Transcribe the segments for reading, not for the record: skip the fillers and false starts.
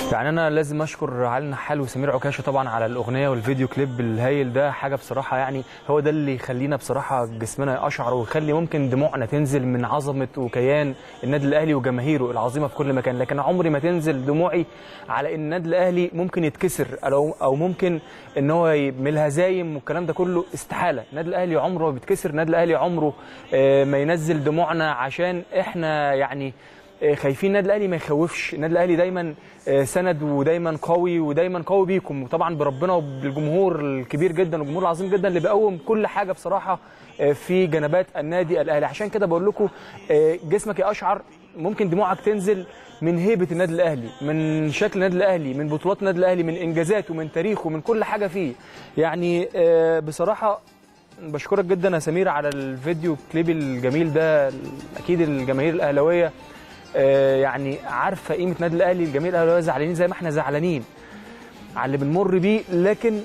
يعني انا لازم اشكر علي النحال وسمير عكاشه طبعا على الاغنيه والفيديو كليب الهايل ده. حاجه بصراحه يعني هو ده اللي يخلينا بصراحه جسمنا يقشعر ويخلي ممكن دموعنا تنزل من عظمه وكيان النادي الاهلي وجماهيره العظيمه في كل مكان. لكن عمري ما تنزل دموعي على ان النادي الاهلي ممكن يتكسر او ممكن ان هو من الهزايم والكلام ده كله. استحاله. النادي الاهلي عمره ما بيتكسر. النادي الاهلي عمره ما ينزل دموعنا عشان احنا يعني خايفين. النادي الاهلي ما يخوفش. النادي الاهلي دايما سند ودايما قوي ودايما قوي بيكم وطبعا بربنا وبالجمهور الكبير جدا والجمهور العظيم جدا اللي بيقوم كل حاجه بصراحه في جنبات النادي الاهلي. عشان كده بقول لكم جسمك يقشعر، ممكن دموعك تنزل من هيبه النادي الاهلي، من شكل النادي الاهلي، من بطولات النادي الاهلي، من انجازاته، من تاريخه، من كل حاجه فيه. يعني بصراحه بشكرك جدا يا سمير على الفيديو كليب الجميل ده. اكيد الجماهير الاهلاويه يعني عارفه قيمه النادي الاهلي. الجماهير الاهلاويه زعلانين زي ما احنا زعلانين على اللي بنمر بيه، لكن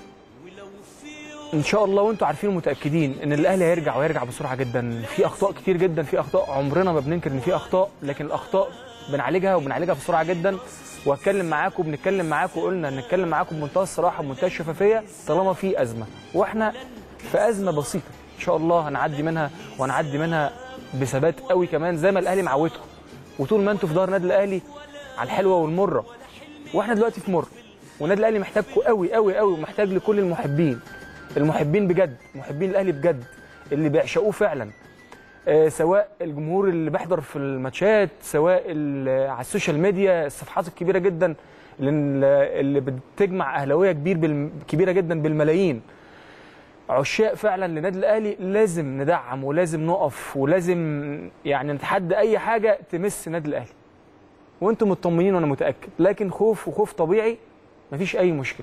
ان شاء الله وانتم عارفين ومتاكدين ان الاهلي هيرجع وهيرجع بسرعه جدا. في اخطاء كتير جدا، في اخطاء عمرنا ما بننكر ان في اخطاء، لكن الاخطاء بنعالجها وبنعالجها بسرعه جدا. واتكلم معاكم بنتكلم معاكم، قلنا نتكلم معاكم بمنتهى الصراحه وبمنتهى الشفافيه طالما في ازمه، واحنا في ازمه بسيطه ان شاء الله هنعدي منها، وهنعدي منها بثبات قوي كمان زي ما الاهلي معودكم. وطول ما انتوا في ظهر النادي الاهلي على الحلوه والمره، واحنا دلوقتي في مر، والنادي الاهلي محتاجكم قوي قوي قوي، ومحتاج لكل المحبين بجد، محبين الاهلي بجد اللي بيعشقوه فعلا، سواء الجمهور اللي بيحضر في الماتشات، سواء على السوشيال ميديا، الصفحات الكبيره جدا اللي بتجمع اهلاويه كبيره جدا بالملايين. عشاق فعلا للنادي الاهلي لازم ندعم ولازم نقف ولازم يعني نتحدى اي حاجه تمس النادي الاهلي، وانتم مطمنين وانا متاكد. لكن خوف وخوف طبيعي، مفيش اي مشكله.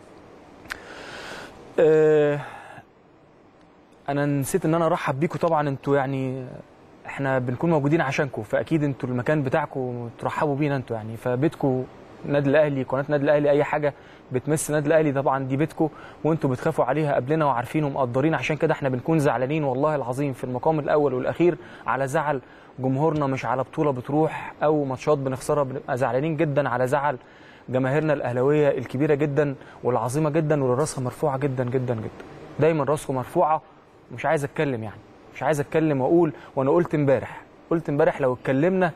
انا نسيت ان انا ارحب بيكم طبعا. انتوا يعني احنا بنكون موجودين عشانكم، فاكيد انتوا المكان بتاعكم ترحبوا بينا انتوا يعني. فبيتكم النادي الاهلي، قناه النادي الاهلي، اي حاجه بتمس النادي الاهلي طبعا دي بيتكم، وانتوا بتخافوا عليها قبلنا وعارفين ومقدرين. عشان كده احنا بنكون زعلانين والله العظيم في المقام الاول والاخير على زعل جمهورنا، مش على بطوله بتروح او ماتشات بنخسرها. بنبقى زعلانين جدا على زعل جماهيرنا الاهلاويه الكبيره جدا والعظيمه جدا واللي راسها مرفوعه جدا جدا جدا. دايما راسكم مرفوعه. مش عايز اتكلم يعني، مش عايز اتكلم واقول. وانا قلت امبارح لو اتكلمنا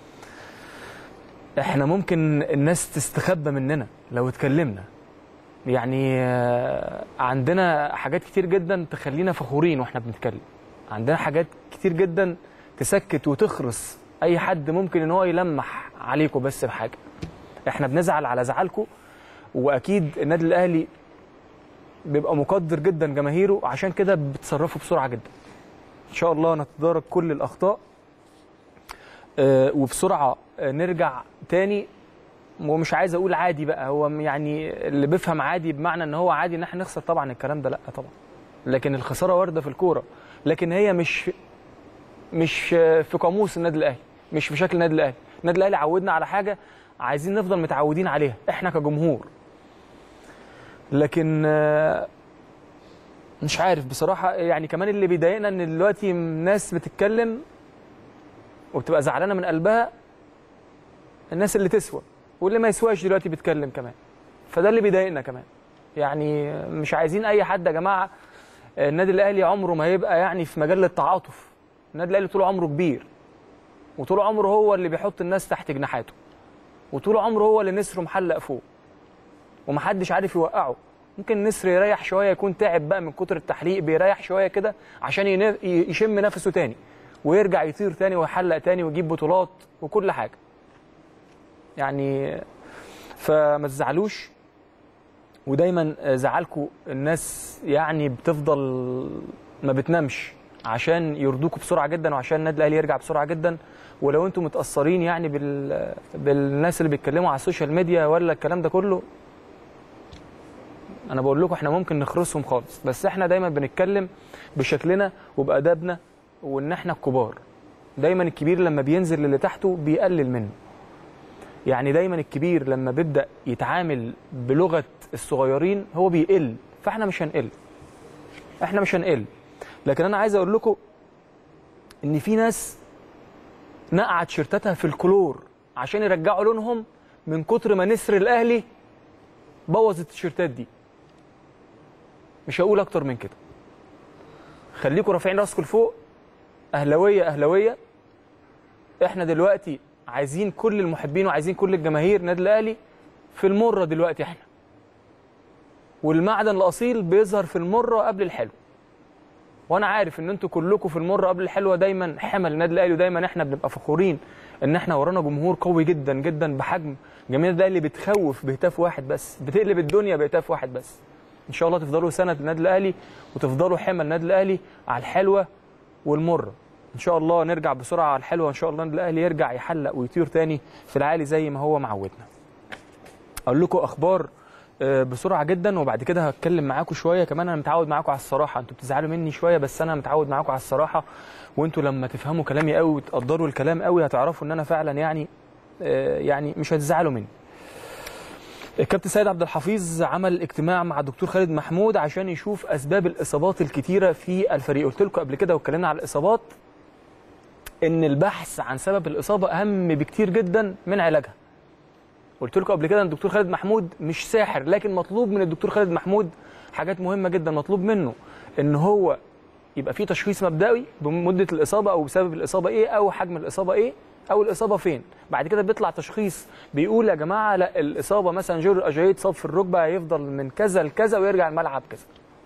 احنا ممكن الناس تستخبى مننا لو اتكلمنا. يعني عندنا حاجات كتير جدا تخلينا فخورين واحنا بنتكلم. عندنا حاجات كتير جدا تسكت وتخرس اي حد ممكن ان هو يلمح عليكم بس بحاجه. احنا بنزعل على زعلكم، واكيد النادي الاهلي بيبقى مقدر جدا جماهيره، عشان كده بتصرفوا بسرعه جدا. ان شاء الله نتدارك كل الاخطاء وبسرعه نرجع تاني. ومش عايز اقول عادي بقى، هو يعني اللي بيفهم عادي بمعنى ان هو عادي ان احنا نخسر، طبعا الكلام ده لا طبعا، لكن الخساره وارده في الكوره، لكن هي مش في قاموس النادي الاهلي، مش في شكل النادي الاهلي. النادي الاهلي عودنا على حاجه عايزين نفضل متعودين عليها احنا كجمهور. لكن مش عارف بصراحه يعني. كمان اللي بيضايقنا ان دلوقتي ناس بتتكلم وبتبقى زعلانه من قلبها، الناس اللي تسوى واللي ما يسواش دلوقتي بيتكلم كمان. فده اللي بيضايقنا كمان يعني. مش عايزين اي حد يا جماعه. النادي الاهلي عمره ما هيبقى يعني في مجال التعاطف. النادي الاهلي طول عمره كبير، وطول عمره هو اللي بيحط الناس تحت جناحاته، وطول عمره هو اللي نسره محلق فوق ومحدش عارف يوقعه. ممكن النسر يريح شويه، يكون تعب بقى من كتر التحليق، بيريح شويه كده عشان يشم نفسه تاني ويرجع يطير تاني ويحلق تاني ويجيب بطولات وكل حاجه يعني. فما تزعلوش، ودايما زعلكم الناس يعني بتفضل ما بتنامش عشان يرضوكوا بسرعه جدا، وعشان النادي الاهلي يرجع بسرعه جدا. ولو انتم متاثرين يعني بالناس اللي بيتكلموا على السوشيال ميديا ولا الكلام ده كله، انا بقول لكم احنا ممكن نخرسهم خالص، بس احنا دايما بنتكلم بشكلنا وبادبنا، وان احنا الكبار. دايما الكبير لما بينزل للي تحته بيقلل منه. يعني دايما الكبير لما بيبدا يتعامل بلغه الصغيرين هو بيقل، فاحنا مش هنقل، احنا مش هنقل. لكن انا عايز اقول لكم ان في ناس نقعت شيرتاتها في الكلور عشان يرجعوا لونهم من كتر ما نسر الاهلي بوظ التيشيرتات دي. مش هقول اكتر من كده. خليكم رافعين راسكم لفوق، اهلاويه اهلاويه. احنا دلوقتي عايزين كل المحبين وعايزين كل الجماهير النادي الاهلي في المره دلوقتي احنا. والمعدن الاصيل بيظهر في المره قبل الحلو. وانا عارف ان انتوا كلكم في المره قبل الحلوه دايما حمل النادي الاهلي، ودايما احنا بنبقى فخورين ان احنا ورانا جمهور قوي جدا جدا بحجم جماهير النادي الاهلي بتخوف بهتاف واحد بس، بتقلب الدنيا بهتاف واحد بس. ان شاء الله تفضلوا سند النادي الاهلي وتفضلوا حمل النادي الاهلي على الحلوه والمره. ان شاء الله نرجع بسرعه على الحلوه، ان شاء الله النادي الاهلي يرجع يحلق ويطير تاني في العالي زي ما هو معودنا. اقول لكم اخبار بسرعه جدا وبعد كده هتكلم معاكم شويه كمان. انا متعود معاكم على الصراحه، انتوا بتزعلوا مني شويه بس انا متعود معاكم على الصراحه، وانتوا لما تفهموا كلامي قوي وتقدروا الكلام قوي هتعرفوا ان انا فعلا يعني مش هتزعلوا مني. الكابتن سيد عبد الحفيظ عمل اجتماع مع الدكتور خالد محمود عشان يشوف اسباب الاصابات الكتيره في الفريق. قلت لكم قبل كده واتكلمنا على الاصابات ان البحث عن سبب الاصابه اهم بكتير جدا من علاجها. قلت لكم قبل كده ان الدكتور خالد محمود مش ساحر، لكن مطلوب من الدكتور خالد محمود حاجات مهمه جدا. مطلوب منه ان هو يبقى فيه تشخيص مبدئي بمده الاصابه او بسبب الاصابه ايه او حجم الاصابه ايه او الاصابه فين. بعد كده بيطلع تشخيص بيقول يا جماعه لا الاصابه مثلا جورج اجاييه اتصاب في الركبه هيفضل من كذا لكذا ويرجع الملعب كذا.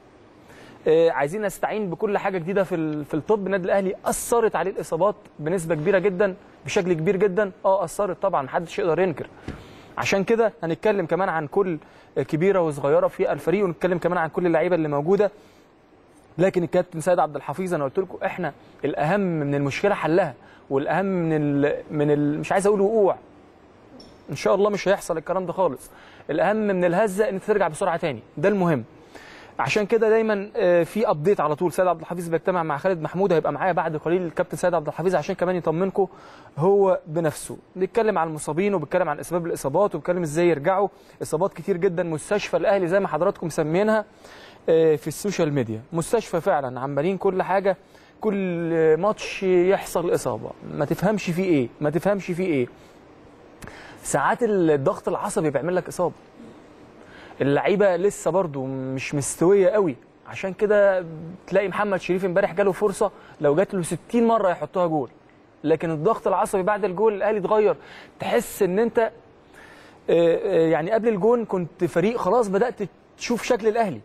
عايزين نستعين بكل حاجه جديده في الطب. النادي الاهلي اثرت عليه الاصابات بنسبه كبيره جدا بشكل كبير جدا. اثرت طبعا محدش يقدر ينكر. عشان كده هنتكلم كمان عن كل كبيره وصغيره في الفريق ونتكلم كمان عن كل اللعيبه اللي موجوده. لكن الكابتن سيد عبد الحفيظ انا قلت لكم احنا الاهم من المشكله حلها، والاهم من مش عايز اقول وقوع، ان شاء الله مش هيحصل الكلام ده خالص. الاهم من الهزه ان ترجع بسرعه تاني، ده المهم. عشان كده دايما في ابديت على طول. سيد عبد الحفيظ بيجتمع مع خالد محمود، هيبقى معايا بعد قليل الكابتن سيد عبد الحفيظ عشان كمان يطمنكم هو بنفسه. بيتكلم عن المصابين وبيتكلم عن اسباب الاصابات وبيتكلم ازاي يرجعوا. اصابات كتير جدا، مستشفى الاهلي زي ما حضراتكم مسمينها في السوشيال ميديا، مستشفى فعلا عمالين كل حاجه، كل ماتش يحصل اصابه ما تفهمش فيه ايه ما تفهمش فيه ايه. ساعات الضغط العصبي بيعمل لك اصابه. اللعيبه لسه برضو مش مستويه قوي، عشان كده تلاقي محمد شريف امبارح جاله فرصه لو جات له 60 مره يحطها جول، لكن الضغط العصبي بعد الجول الاهلي اتغير. تحس ان انت يعني قبل الجول كنت فريق خلاص بدات تشوف شكل الاهلي.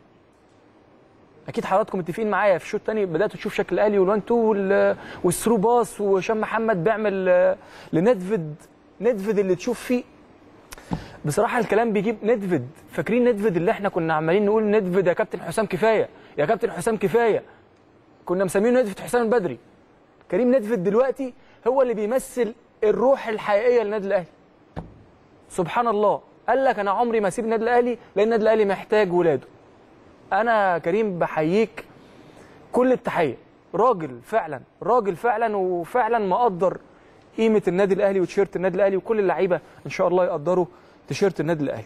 اكيد حضراتكم متفقين معايا في الشوط الثاني بداتوا تشوف شكل الاهلي والوان تو والثرو باس، وهشام محمد بيعمل لندفد اللي تشوف فيه. بصراحه الكلام بيجيب ندفد. فاكرين ندفد اللي احنا كنا عمالين نقول ندفد يا كابتن حسام كفايه يا كابتن حسام كفايه، كنا مسمينه ندفد حسام البدري. كريم ندفد دلوقتي هو اللي بيمثل الروح الحقيقيه للنادي الاهلي. سبحان الله، قال لك انا عمري ما اسيب النادي الاهلي لان النادي الاهلي محتاج ولاده. انا كريم بحييك كل التحيه، راجل فعلا راجل فعلا، وفعلا مقدر قيمه النادي الاهلي وتيشيرت النادي الاهلي، وكل اللعيبه ان شاء الله يقدروا تيشيرت النادي الاهلي.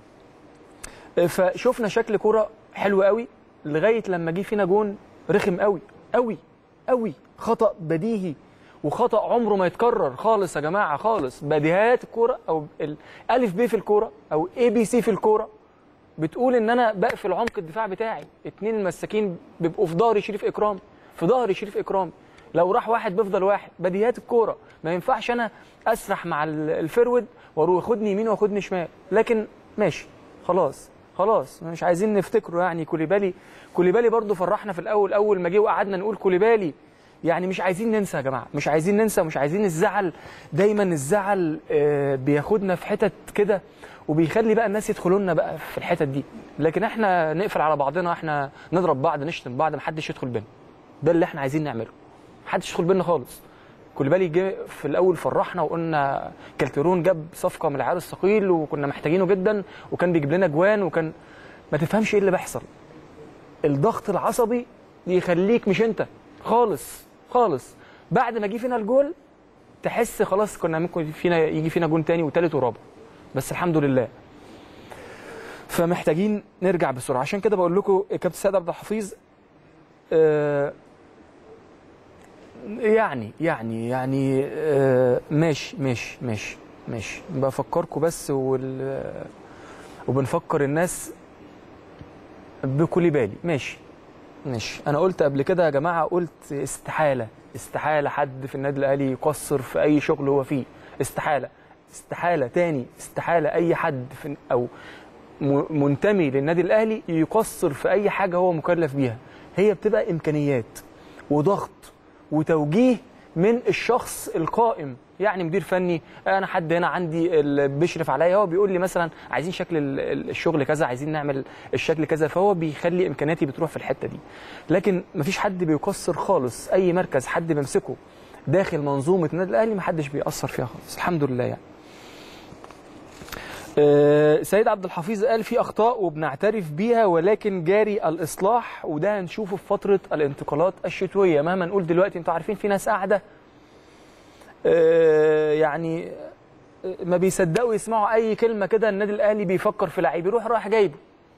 فشوفنا شكل كوره حلو قوي لغايه لما جه فينا جون رخم قوي قوي قوي، خطا بديهي وخطا عمره ما يتكرر خالص يا جماعه خالص. بديهيات الكوره او الالف ب في الكوره او اي بي سي في الكوره بتقول ان انا بقفل عمق الدفاع بتاعي. 2 المساكين بيبقوا في ظهر شريف اكرام، في ظهر شريف اكرام، لو راح واحد بيفضل واحد. بديهيات الكوره ما ينفعش انا اسرح مع الفرود واروح ياخدني يمين واخدني شمال. لكن ماشي خلاص مش عايزين نفتكره. يعني كوليبالي برضو فرحنا في الاول، اول ما جه وقعدنا نقول كوليبالي. يعني مش عايزين ننسى يا جماعه، مش عايزين ننسى، مش عايزين الزعل. دايما الزعل بياخدنا في حتت كده وبيخلي بقى الناس يدخلوا لنا بقى في الحتت دي. لكن احنا نقفل على بعضنا، احنا نضرب بعض نشتم بعض، محدش يدخل بينا. ده اللي احنا عايزين نعمله، محدش يدخل بينا خالص. كوليبالي جه في الاول فرحنا وقلنا كالترون جاب صفقه من العيار الثقيل وكنا محتاجينه جدا وكان بيجيب لنا جوان وكان ما تفهمش ايه اللي بيحصل. الضغط العصبي يخليك مش انت خالص. بعد ما جه فينا الجول تحس خلاص كنا ممكن يجي فينا جون تاني وثالث ورابع، بس الحمد لله. فمحتاجين نرجع بسرعه. عشان كده بقول لكم كابتن سيد عبد الحفيظ يعني ماشي ماشي بفكركم بس وبنفكر الناس بكوليبالي. ماشي انا قلت قبل كده يا جماعه، قلت استحاله حد في النادي الاهلي يقصر في اي شغل هو فيه، استحاله تاني، استحاله اي حد في او منتمي للنادي الاهلي يقصر في اي حاجه هو مكلف بيها. هي بتبقى امكانيات وضغط وتوجيه من الشخص القائم، يعني مدير فني، انا حد هنا عندي اللي بيشرف عليا هو بيقول لي مثلا عايزين شكل الشغل كذا، عايزين نعمل الشكل كذا، فهو بيخلي امكانياتي بتروح في الحته دي. لكن مفيش حد بيقصر خالص، اي مركز حد بيمسكه داخل منظومه النادي الاهلي محدش بيأثر فيها خالص الحمد لله يعني. سيد عبد الحفيظ قال في اخطاء وبنعترف بيها ولكن جاري الاصلاح، وده هنشوفه في فتره الانتقالات الشتويه. مهما نقول دلوقتي انتوا عارفين في ناس قاعده يعني ما بيصدقوا يسمعوا اي كلمه كده النادي الاهلي بيفكر في لعيب يروح رايح جايبه،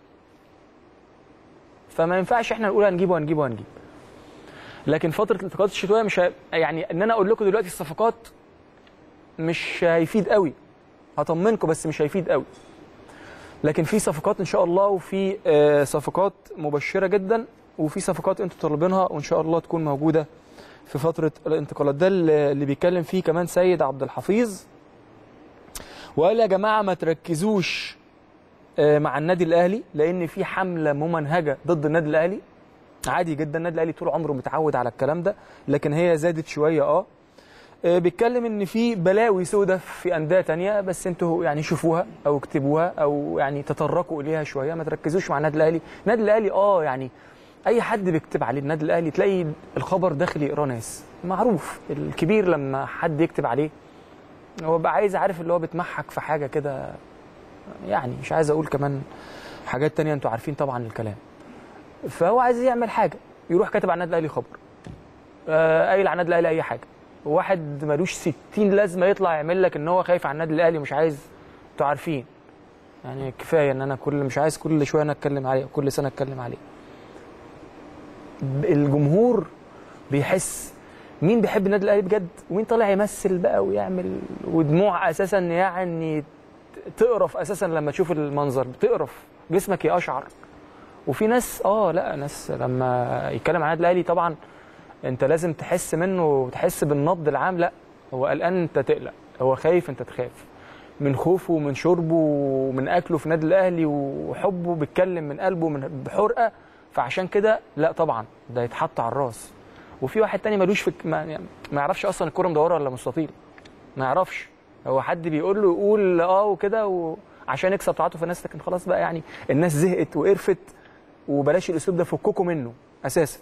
فما ينفعش احنا نقول هنجيبه. لكن فتره الانتقالات الشتويه مش يعني ان انا اقول لكم دلوقتي الصفقات مش هيفيد قوي، هطمنكم بس مش هيفيد قوي. لكن في صفقات ان شاء الله، وفي صفقات مبشره جدا، وفي صفقات انتوا طالبينها وان شاء الله تكون موجوده في فتره الانتقالات. ده اللي بيتكلم فيه كمان سيد عبد الحفيظ، وقال يا جماعه ما تركزوش مع النادي الاهلي لان في حمله ممنهجه ضد النادي الاهلي. عادي جدا، النادي الاهلي طول عمره متعود على الكلام ده، لكن هي زادت شويه. بيتكلم ان في بلاوي سودة في انديه ثانيه، بس انتوا يعني شوفوها او اكتبوها او يعني تطرقوا اليها شويه، ما تركزوش مع النادي الاهلي. النادي الاهلي يعني اي حد بيكتب عليه النادي الاهلي تلاقي الخبر داخل يقراه ناس، معروف الكبير لما حد يكتب عليه هو بقى عايز عارف اللي هو بيتمحك في حاجه كده، يعني مش عايز اقول كمان حاجات ثانيه انتوا عارفين طبعا الكلام. فهو عايز يعمل حاجه يروح كاتب على النادي الاهلي خبر، قايل على النادي الاهلي اي حاجه. واحد ملوش 60 لازمه يطلع يعمل لك ان هو خايف على النادي الاهلي ومش عايز. انتوا عارفين يعني كفايه ان انا مش عايز كل شويه انا اتكلم عليه، كل سنه اتكلم عليه. الجمهور بيحس مين بيحب النادي الاهلي بجد ومين طالع يمثل بقى ويعمل، ودموع اساسا يعني تقرف اساسا لما تشوف المنظر، بتقرف جسمك يقشعر. وفي ناس لا ناس لما يتكلم عن النادي الاهلي طبعا انت لازم تحس منه وتحس بالنبض العام. لا هو قلقان انت تقلق، هو خايف انت تخاف، من خوفه ومن شربه ومن اكله في النادي الاهلي وحبه، بيتكلم من قلبه بحرقه، فعشان كده لا طبعا ده يتحط على الراس. وفي واحد تاني ملوش في ما يعرفش اصلا الكوره مدوره ولا مستطيل، ما يعرفش، هو حد بيقول له يقول وكده عشان يكسب تعاطف الناس، لكن خلاص بقى يعني الناس زهقت وقرفت، وبلاش الاسلوب ده فككوا منه اساسا.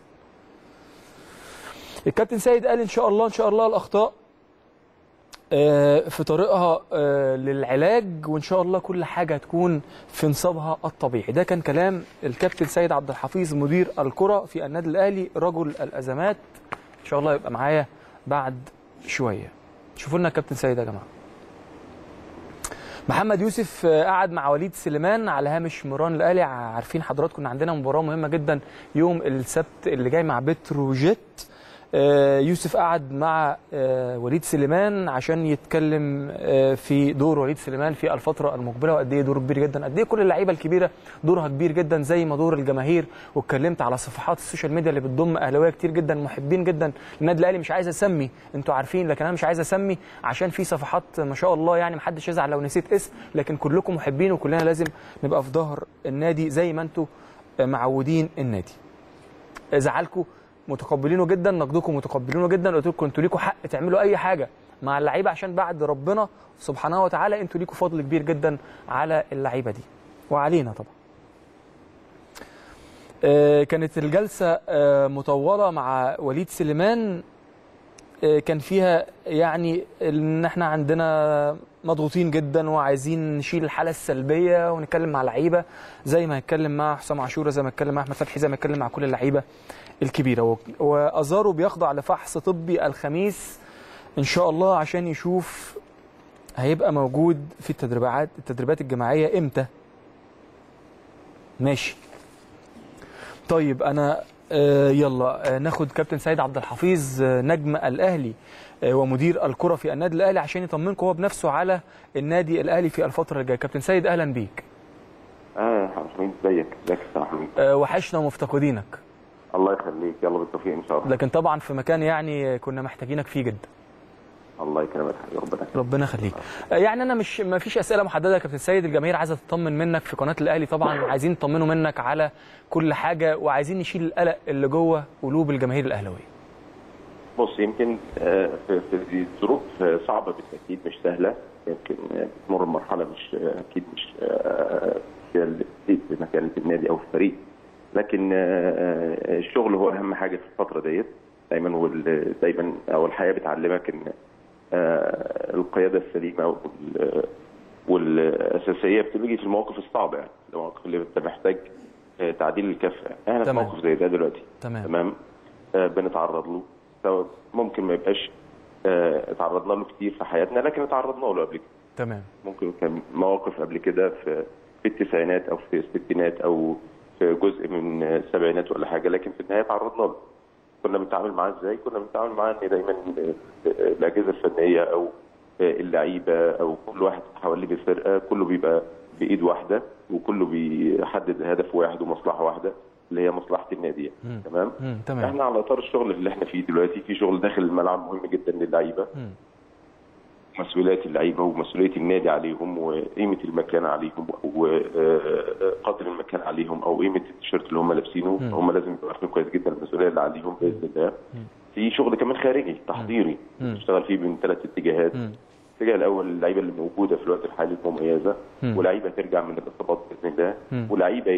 الكابتن سيد قال ان شاء الله الاخطاء في طريقها للعلاج، وان شاء الله كل حاجه هتكون في نصابها الطبيعي. ده كان كلام الكابتن سيد عبد الحفيظ مدير الكره في النادي الاهلي رجل الازمات. ان شاء الله يبقى معايا بعد شويه. شوفوا لنا الكابتن سيد يا جماعه. محمد يوسف قعد مع وليد سليمان على هامش مران الاهلي. عارفين حضراتكم ان عندنا مباراه مهمه جدا يوم السبت اللي جاي مع بتروجيت. يوسف قعد مع وليد سليمان عشان يتكلم في دور وليد سليمان في الفتره المقبله، وقد ايه دوره كبير جدا، قد ايه كل اللعيبه الكبيره دورها كبير جدا زي ما دور الجماهير. واتكلمت على صفحات السوشيال ميديا اللي بتضم اهلاويه كتير جدا محبين جدا للنادي الاهلي. مش عايز اسمي، انتوا عارفين، لكن انا مش عايز اسمي عشان في صفحات ما شاء الله يعني محدش يزعل لو نسيت اسم، لكن كلكم محبين وكلنا لازم نبقى في ظهر النادي زي ما انتوا معودين النادي. زعلكم متقبلينه جدا، نقدكم متقبلينه جدا، قلت لكم انتوا ليكوا حق تعملوا اي حاجه مع اللعيبه عشان بعد ربنا سبحانه وتعالى انتوا ليكوا فضل كبير جدا على اللعيبه دي وعلينا طبعا. كانت الجلسه مطوله مع وليد سليمان، كان فيها يعني ان احنا عندنا مضغوطين جدا وعايزين نشيل الحاله السلبيه ونتكلم مع لعيبه زي ما هيتكلم مع حسام عاشور، زي ما هيتكلم مع احمد فتحي، زي ما هيتكلم مع كل اللعيبه الكبيره. وازارو بيخضع لفحص طبي الخميس ان شاء الله عشان يشوف هيبقى موجود في التدريبات الجماعيه امتى. ماشي طيب، انا يلا ناخد كابتن سيد عبد الحفيظ نجم الاهلي ومدير الكره في النادي الاهلي عشان يطمنكم هو بنفسه على النادي الاهلي في الفتره الجايه. كابتن سيد اهلا بيك. يا حميد ازيك يا حميد. وحشنا ومفتقدينك. الله يخليك، يلا بالتوفيق ان شاء الله. لكن طبعا في مكان يعني كنا محتاجينك فيه جدا. الله يكرمك ربنا يخليك. يعني انا مش ما فيش اسئله محدده يا كابتن سيد، الجماهير عايزه تطمن منك في قناه الاهلي طبعا، عايزين نطمنوا منك على كل حاجه وعايزين نشيل القلق اللي جوه قلوب الجماهير الاهلاويه. بص، يمكن في ظروف صعبه بالتاكيد، مش سهله، يمكن بتمر مرحله مش اكيد مش في مكانه النادي او الفريق، لكن الشغل هو اهم حاجه في الفتره ديت دايما، دايما او الحياه بتعلمك ان القياده السليمه والاساسيه بتيجي في المواقف الصعبه، يعني المواقف اللي انت محتاج تعديل الكفه. احنا في موقف زي ده دلوقتي تمام بنتعرض له، سواء ممكن ما يبقاش اتعرضنا له كتير في حياتنا، لكن اتعرضنا له قبل كده. تمام. ممكن كان مواقف قبل كده في التسعينات او في الستينات او في جزء من السبعينات ولا حاجه، لكن في النهايه تعرضنا له. كنا بنتعامل معاه ازاي؟ كنا بنتعامل معاه ان دايما الاجهزه الفنيه او اللعيبه او كل واحد حواليه بالفرقه كله بيبقى بايد واحده، وكله بيحدد هدف واحد ومصلحه واحده اللي هي مصلحه النادي. تمام. احنا على اطار الشغل اللي احنا فيه دلوقتي، في شغل داخل الملعب مهم جدا للعيبه، مسؤوليات اللعيبه ومسؤوليه النادي عليهم وقيمه المكان عليهم وقدر المكان عليهم او قيمه التيشيرت اللي هم لابسينه. هم لازم يبقوا عارفين كويس جدا المسؤوليه اللي عليهم باذن الله. في شغل كمان خارجي تحضيري بنشتغل فيه من 3 اتجاهات. الاتجاه الاول اللعيبه اللي موجوده في الوقت الحالي المميزه، ولعيبه ترجع من الاصابات باذن الله، ولعيبه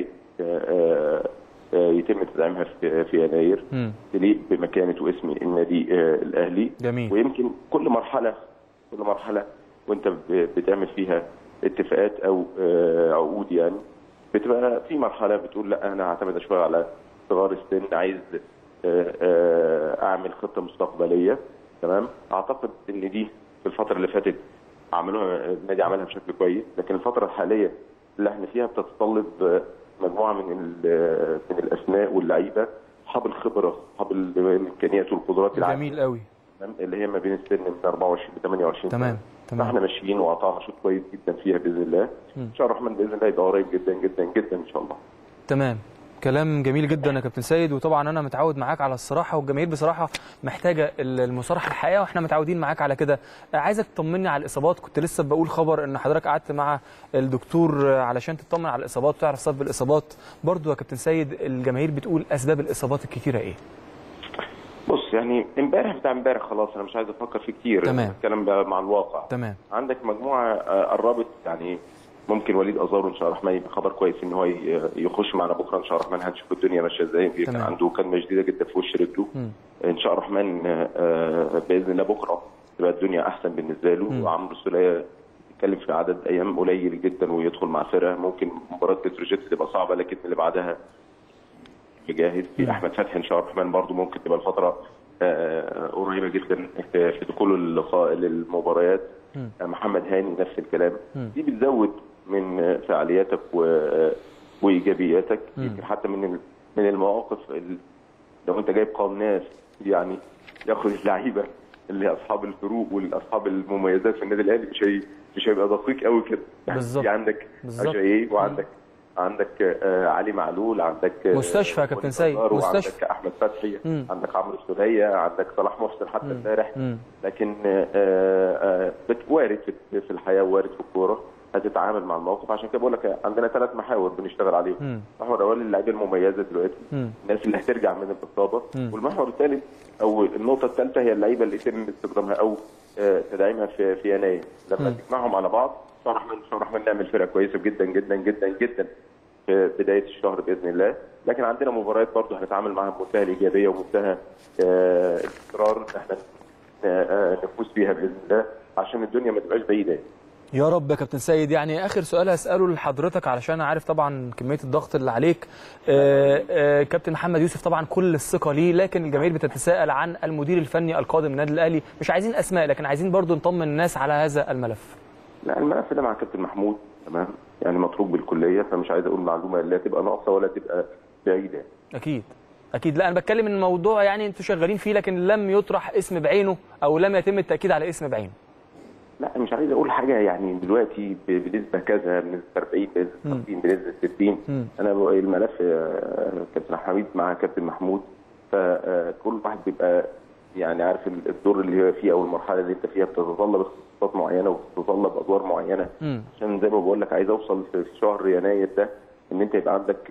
يتم تدعيمها في يناير تليق بمكانه واسم النادي الاهلي. جميل. ويمكن كل مرحله وانت بتعمل فيها اتفاقات او عقود، يعني بتبقى في مرحله بتقول لا انا هعتمد شويه على صغار السن، عايز اعمل خطه مستقبليه. تمام. اعتقد ان دي في الفتره اللي فاتت عملوها، النادي عملها بشكل كويس، لكن الفتره الحاليه اللي احنا فيها بتتطلب مجموعه من الاسماء واللعيبه اصحاب الخبره، اصحاب الامكانيات والقدرات العاليه. جميل قوي. اللي هي ما بين السن من 24 ل 28 تمام. احنا ماشيين وقطعنا شوط كويس جدا فيها باذن الله. ان شاء الله الرحمن باذن الله يبقى قريب جدا جدا جدا ان شاء الله. تمام. كلام جميل جدا يا كابتن سيد، وطبعا انا متعود معاك على الصراحه، والجماهير بصراحه محتاجه المصارحه الحقيقه، واحنا متعودين معاك على كده. عايزك تطمني على الاصابات. كنت لسه بقول خبر ان حضرتك قعدت مع الدكتور علشان تطمن على الاصابات وتعرف سبب الاصابات. برضو يا كابتن سيد الجماهير بتقول اسباب الاصابات الكتيره ايه؟ بص، يعني امبارح خلاص، انا مش عايز افكر فيه كتير. تمام. الكلام بقى مع الواقع. تمام. عندك مجموعه قربت، يعني ممكن وليد ازارو ان شاء الله الرحمن يبقى خبر كويس ان هو يخش معنا بكره ان شاء الله الرحمن. هنشوف الدنيا ماشيه ازاي. كان عنده كدمه شديده جدا في وش رجله. ان شاء الله الرحمن باذن الله بكره تبقى الدنيا احسن بالنسبه له. وعمرو السوليه بيتكلم في عدد ايام قليل جدا ويدخل مع فرقه. ممكن مباراه بتروجيت تبقى صعبه، لكن اللي بعدها جاهز. في احمد فتحي ان شاء الله الرحمن برضه ممكن تبقى الفتره قريبه جدا في دخوله للمباريات. محمد هاني نفس الكلام. دي بتزود من فعالياتك وايجابياتك. يمكن حتى من المواقف لو انت جايب قوام ناس يعني ياخد اللعيبه اللي اصحاب الفروق والاصحاب المميزات في النادي الاهلي، مش هيبقى دقيق قوي كده. يعني بالظبط. عندك اجاييه، وعندك علي معلول، عندك مستشفى يا كابتن سيد، مستشفى، عندك احمد فتحي، عندك عمرو السوليه، عندك صلاح محسن حتى امبارح. لكن وارد في الحياه، وارد في الكوره هتتعامل مع الموقف. عشان كده بقول لك عندنا 3 محاور بنشتغل عليهم. المحور الاول اللعيبه المميزه دلوقتي، الناس اللي هترجع من الاصابه. والمحور الثالث او النقطه الثالثه هي اللعيبه اللي يتم استخدامها او تدعيمها في يناير. لما تجمعهم على بعض ان شاء الله الرحمن نعمل فرقه كويسه جدا جدا جدا جدا في بدايه الشهر باذن الله. لكن عندنا مباريات برضه هنتعامل معاها بمنتهى الايجابيه ومنتهى الاصرار ان احنا نفوز فيها باذن الله، عشان الدنيا ما تبقاش بعيده. يا رب يا كابتن سيد. يعني اخر سؤال هساله لحضرتك علشان عارف طبعا كميه الضغط اللي عليك. كابتن محمد يوسف طبعا كل الثقه ليه، لكن الجماهير بتتساءل عن المدير الفني القادم للنادي الاهلي. مش عايزين اسماء، لكن عايزين برضو نطمن الناس على هذا الملف. لا، الملف ده مع كابتن محمود. تمام. يعني مطلوب بالكليه، فمش عايز اقول معلومه لا تبقى ناقصه ولا تبقى بعيده. اكيد اكيد. لا انا بتكلم ان الموضوع يعني انتوا شغالين فيه لكن لم يطرح اسم بعينه او لم يتم التاكيد على اسم بعينه. لا مش عايز اقول حاجه يعني دلوقتي بنسبه كذا، بنسبه 40 بنسبه 50 بنسبه 60. انا الملف كابتن حميد مع كابتن محمود، فكل واحد بيبقى يعني عارف الدور اللي هو فيه او المرحله اللي انت فيها بتتطلب اختصاصات معينه وبتتطلب ادوار معينه. عشان زي ما بقول لك عايز اوصل في شهر يناير ده ان انت يبقى عندك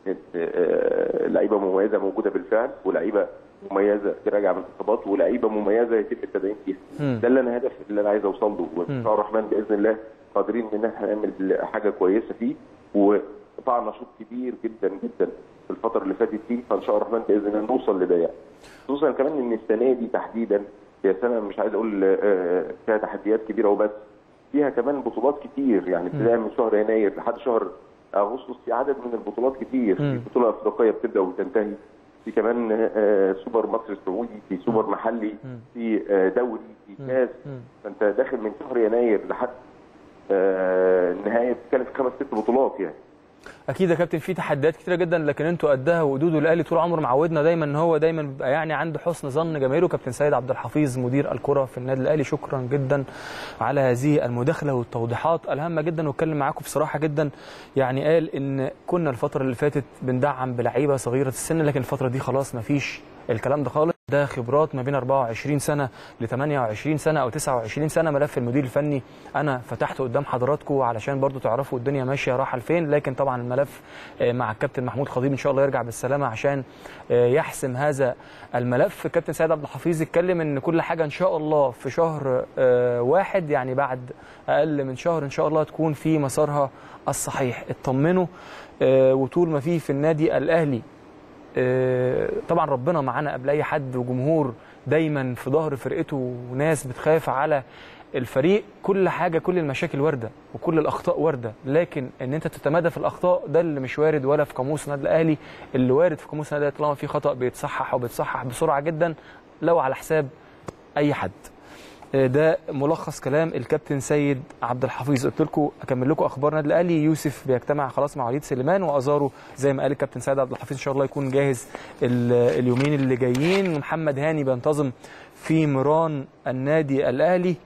لعيبه مميزه موجوده بالفعل، ولعيبه مميزه راجعه من الاصابات، ولعيبه مميزه يتم التدعيم فيها. ده اللي انا هدف اللي انا عايز اوصل له، وان شاء الله الرحمن باذن الله قادرين ان احنا نعمل حاجه كويسه فيه، وقطعنا شوط كبير جدا جدا في الفتره اللي فاتت فيه، فان شاء الله الرحمن باذن الله نوصل لده يعني. خصوصا كمان ان السنه دي تحديدا هي سنه مش عايز اقول فيها تحديات كبيره وبس، فيها كمان بطولات كتير يعني ابتداء من شهر يناير لحد شهر اغسطس في عدد من البطولات كتير. في بطوله افريقيه بتبدا وتنتهي، في كمان سوبر مصر السعودي، في سوبر محلي، في دوري، في كاس. فانت داخل من شهر يناير لحد النهايه بتتكلم في 5-6 بطولات يعني. اكيد يا كابتن في تحديات كتيره جدا لكن انتوا قدها، وقدود الاهلي طول عمره معودنا دايما ان هو دايما بيبقى يعني عنده حسن ظن جماهيره. كابتن سيد عبد الحفيظ مدير الكره في النادي الاهلي، شكرا جدا على هذه المداخله والتوضيحات الهامه جدا، واتكلم معاكم بصراحه جدا. يعني قال ان كنا الفتره اللي فاتت بندعم بلعيبه صغيره السن، لكن الفتره دي خلاص ما فيش الكلام ده خالص. ده خبرات ما بين 24 سنه ل 28 سنه او 29 سنه. ملف المدير الفني انا فتحته قدام حضراتكم علشان برضو تعرفوا الدنيا ماشيه رايحه لفين، لكن طبعا الملف مع الكابتن محمود خطيب ان شاء الله يرجع بالسلامه عشان يحسم هذا الملف. الكابتن سيد عبد الحفيظ اتكلم ان كل حاجه ان شاء الله في شهر واحد، يعني بعد اقل من شهر ان شاء الله تكون في مسارها الصحيح. اطمنوا، وطول ما في النادي الاهلي طبعا ربنا معانا قبل اي حد، وجمهور دايما في ظهر فرقته وناس بتخاف على الفريق. كل حاجه كل المشاكل وارده وكل الاخطاء وارده، لكن ان انت تتمادى في الاخطاء ده اللي مش وارد ولا في قاموس النادي الاهلي. اللي وارد في قاموس النادي الاهلي طالما في خطا بيتصحح وبيتصحح بسرعه جدا لو على حساب اي حد. ده ملخص كلام الكابتن سيد عبد الحفيظ. قلت لكم اكمل لكم اخبار النادي الاهلي. يوسف بيجتمع خلاص مع وليد سليمان وازارو زي ما قال الكابتن سيد عبد الحفيظ ان شاء الله يكون جاهز اليومين اللي جايين. محمد هاني بينتظم في مران النادي الاهلي.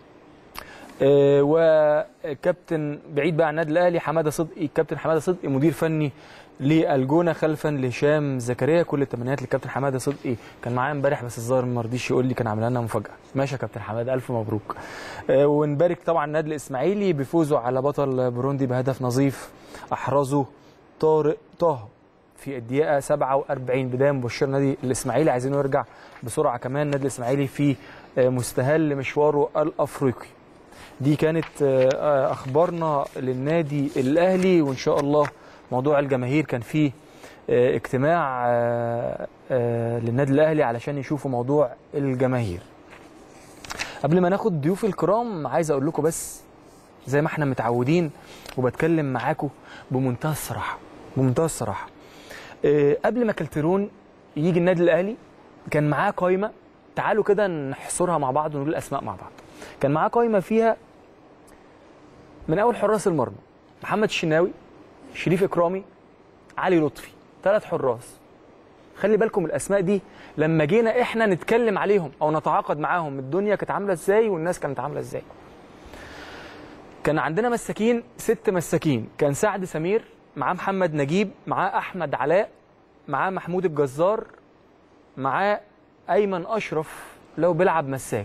وكابتن بعيد بقى عن النادي الاهلي حماده صدقي، الكابتن حماده صدقي مدير فني للجونه خلفا لهشام زكريا. كل التمنيات للكابتن حماده صدقي، كان معايا امبارح بس الظاهر ما رضيش يقول لي، كان عامل لنا مفاجاه. ماشي يا كابتن حماده، الف مبروك. ونبارك طبعا النادي الاسماعيلي بفوزه على بطل بوروندي بهدف نظيف احرزه طارق طه في الدقيقه 47. بدايه مبشره النادي الاسماعيلي، عايزينه يرجع بسرعه كمان النادي الاسماعيلي في مستهل مشواره الافريقي. دي كانت اخبارنا للنادي الاهلي. وان شاء الله موضوع الجماهير كان فيه اجتماع للنادي الاهلي علشان يشوفوا موضوع الجماهير. قبل ما ناخد ضيوف الكرام عايز اقول لكم بس زي ما احنا متعودين وبتكلم معاكم بمنتهى الصراحه بمنتهى الصراحه. قبل ما كالترون يجي النادي الاهلي كان معاه قايمه، تعالوا كده نحصرها مع بعض ونقول الاسماء مع بعض. كان معاه قايمه فيها من اول حراس المرمى محمد الشناوي، شريف اكرامي، علي لطفي، 3 حراس. خلي بالكم الاسماء دي لما جينا احنا نتكلم عليهم او نتعاقد معاهم الدنيا كانت عامله ازاي والناس كانت عامله ازاي. كان عندنا مساكين 6 مساكين، كان سعد سمير، معاه محمد نجيب، معاه احمد علاء، معاه محمود الجزار، معاه ايمن اشرف لو بيلعب مساك.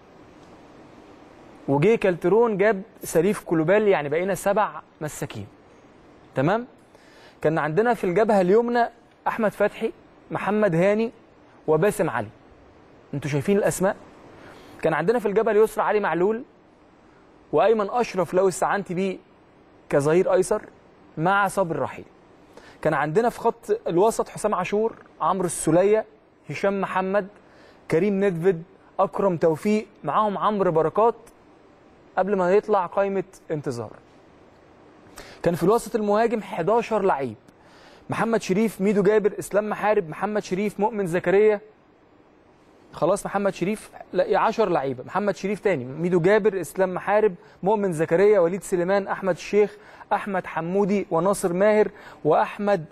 وجي كالترون جاب سليف كلوبالي، يعني بقينا 7 مساكين. تمام. كان عندنا في الجبهه اليمنى احمد فتحي، محمد هاني، وباسم علي. انتوا شايفين الاسماء. كان عندنا في الجبهه اليسرى علي معلول وايمن اشرف لو استعنت بيه كظهير ايسر مع صبري رحيل. كان عندنا في خط الوسط حسام عاشور، عمرو السوليه، هشام محمد، كريم ندفد، اكرم توفيق، معاهم عمرو بركات قبل ما يطلع قائمه انتظار. كان في الوسط المهاجم 11 لعيب، محمد شريف، ميدو جابر، اسلام محارب، محمد شريف، مؤمن زكريا. خلاص محمد شريف 10 لعيبه، محمد شريف تاني، ميدو جابر، اسلام محارب، مؤمن زكريا، وليد سليمان، احمد الشيخ، احمد حمودي، وناصر ماهر، واحمد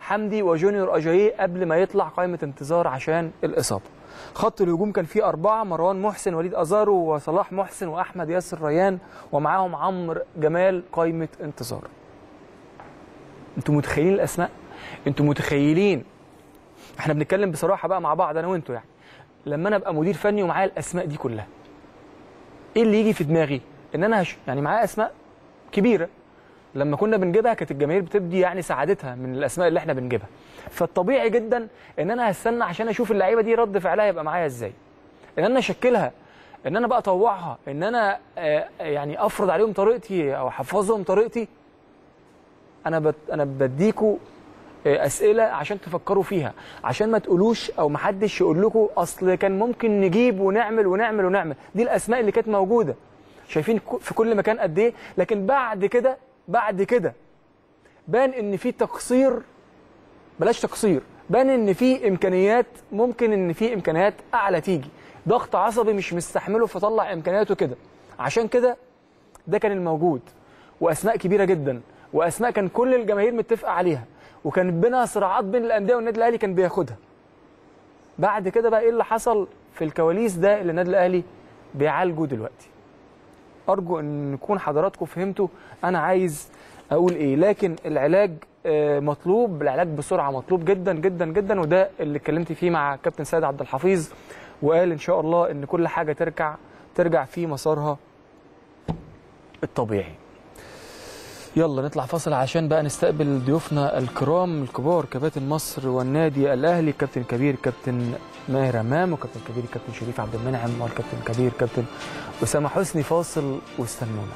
حمدي وجونيور اجاييه قبل ما يطلع قائمه انتظار عشان الاصابه. خط الهجوم كان فيه 4: مروان محسن، وليد ازارو، وصلاح محسن، واحمد ياسر ريان، ومعاهم عمرو جمال قائمه انتظار. انتوا متخيلين الاسماء؟ انتوا متخيلين؟ احنا بنتكلم بصراحه بقى مع بعض انا وانتوا، يعني لما انا ابقى مدير فني ومعايا الاسماء دي كلها، ايه اللي يجي في دماغي؟ ان انا يعني معايا اسماء كبيره، لما كنا بنجيبها كانت الجماهير بتبدي يعني سعادتها من الاسماء اللي احنا بنجيبها، فالطبيعي جدا ان انا هستنى عشان اشوف اللعيبه دي رد فعلها يبقى معايا ازاي، ان انا اشكلها، ان انا بقى اطوعها، ان انا يعني افرض عليهم طريقتي او احفظهم طريقتي. انا بديكوا اسئله عشان تفكروا فيها، عشان ما تقولوش او ما حدش يقول لكم اصل كان ممكن نجيب ونعمل ونعمل ونعمل. دي الاسماء اللي كانت موجوده شايفين في كل مكان قد ايه، لكن بعد كده بان ان في تقصير، بلاش تقصير، بان ان في امكانيات، ممكن ان في امكانيات اعلى تيجي، ضغط عصبي مش مستحمله فطلع امكانياته كده. عشان كده ده كان الموجود، واسماء كبيره جدا، واسماء كان كل الجماهير متفقه عليها، وكان بينها صراعات بين الانديه والنادي الاهلي كان بياخدها. بعد كده بقى ايه اللي حصل في الكواليس؟ ده اللي النادي الاهلي بيعالجه دلوقتي. ارجو ان نكون حضراتكم فهمتوا انا عايز اقول ايه، لكن العلاج مطلوب، العلاج بسرعه مطلوب جدا جدا جدا، وده اللي اتكلمت فيه مع كابتن سيد عبد الحفيظ، وقال ان شاء الله ان كل حاجه ترجع في مسارها الطبيعي. يلا نطلع فاصل عشان بقى نستقبل ضيوفنا الكرام الكبار، كباتن مصر والنادي الاهلي، كابتن كبير كابتن ماهر همام، وكابتن كبير كابتن شريف عبد المنعم، والكابتن كبير كابتن اسامه حسني. فاصل واستنونا.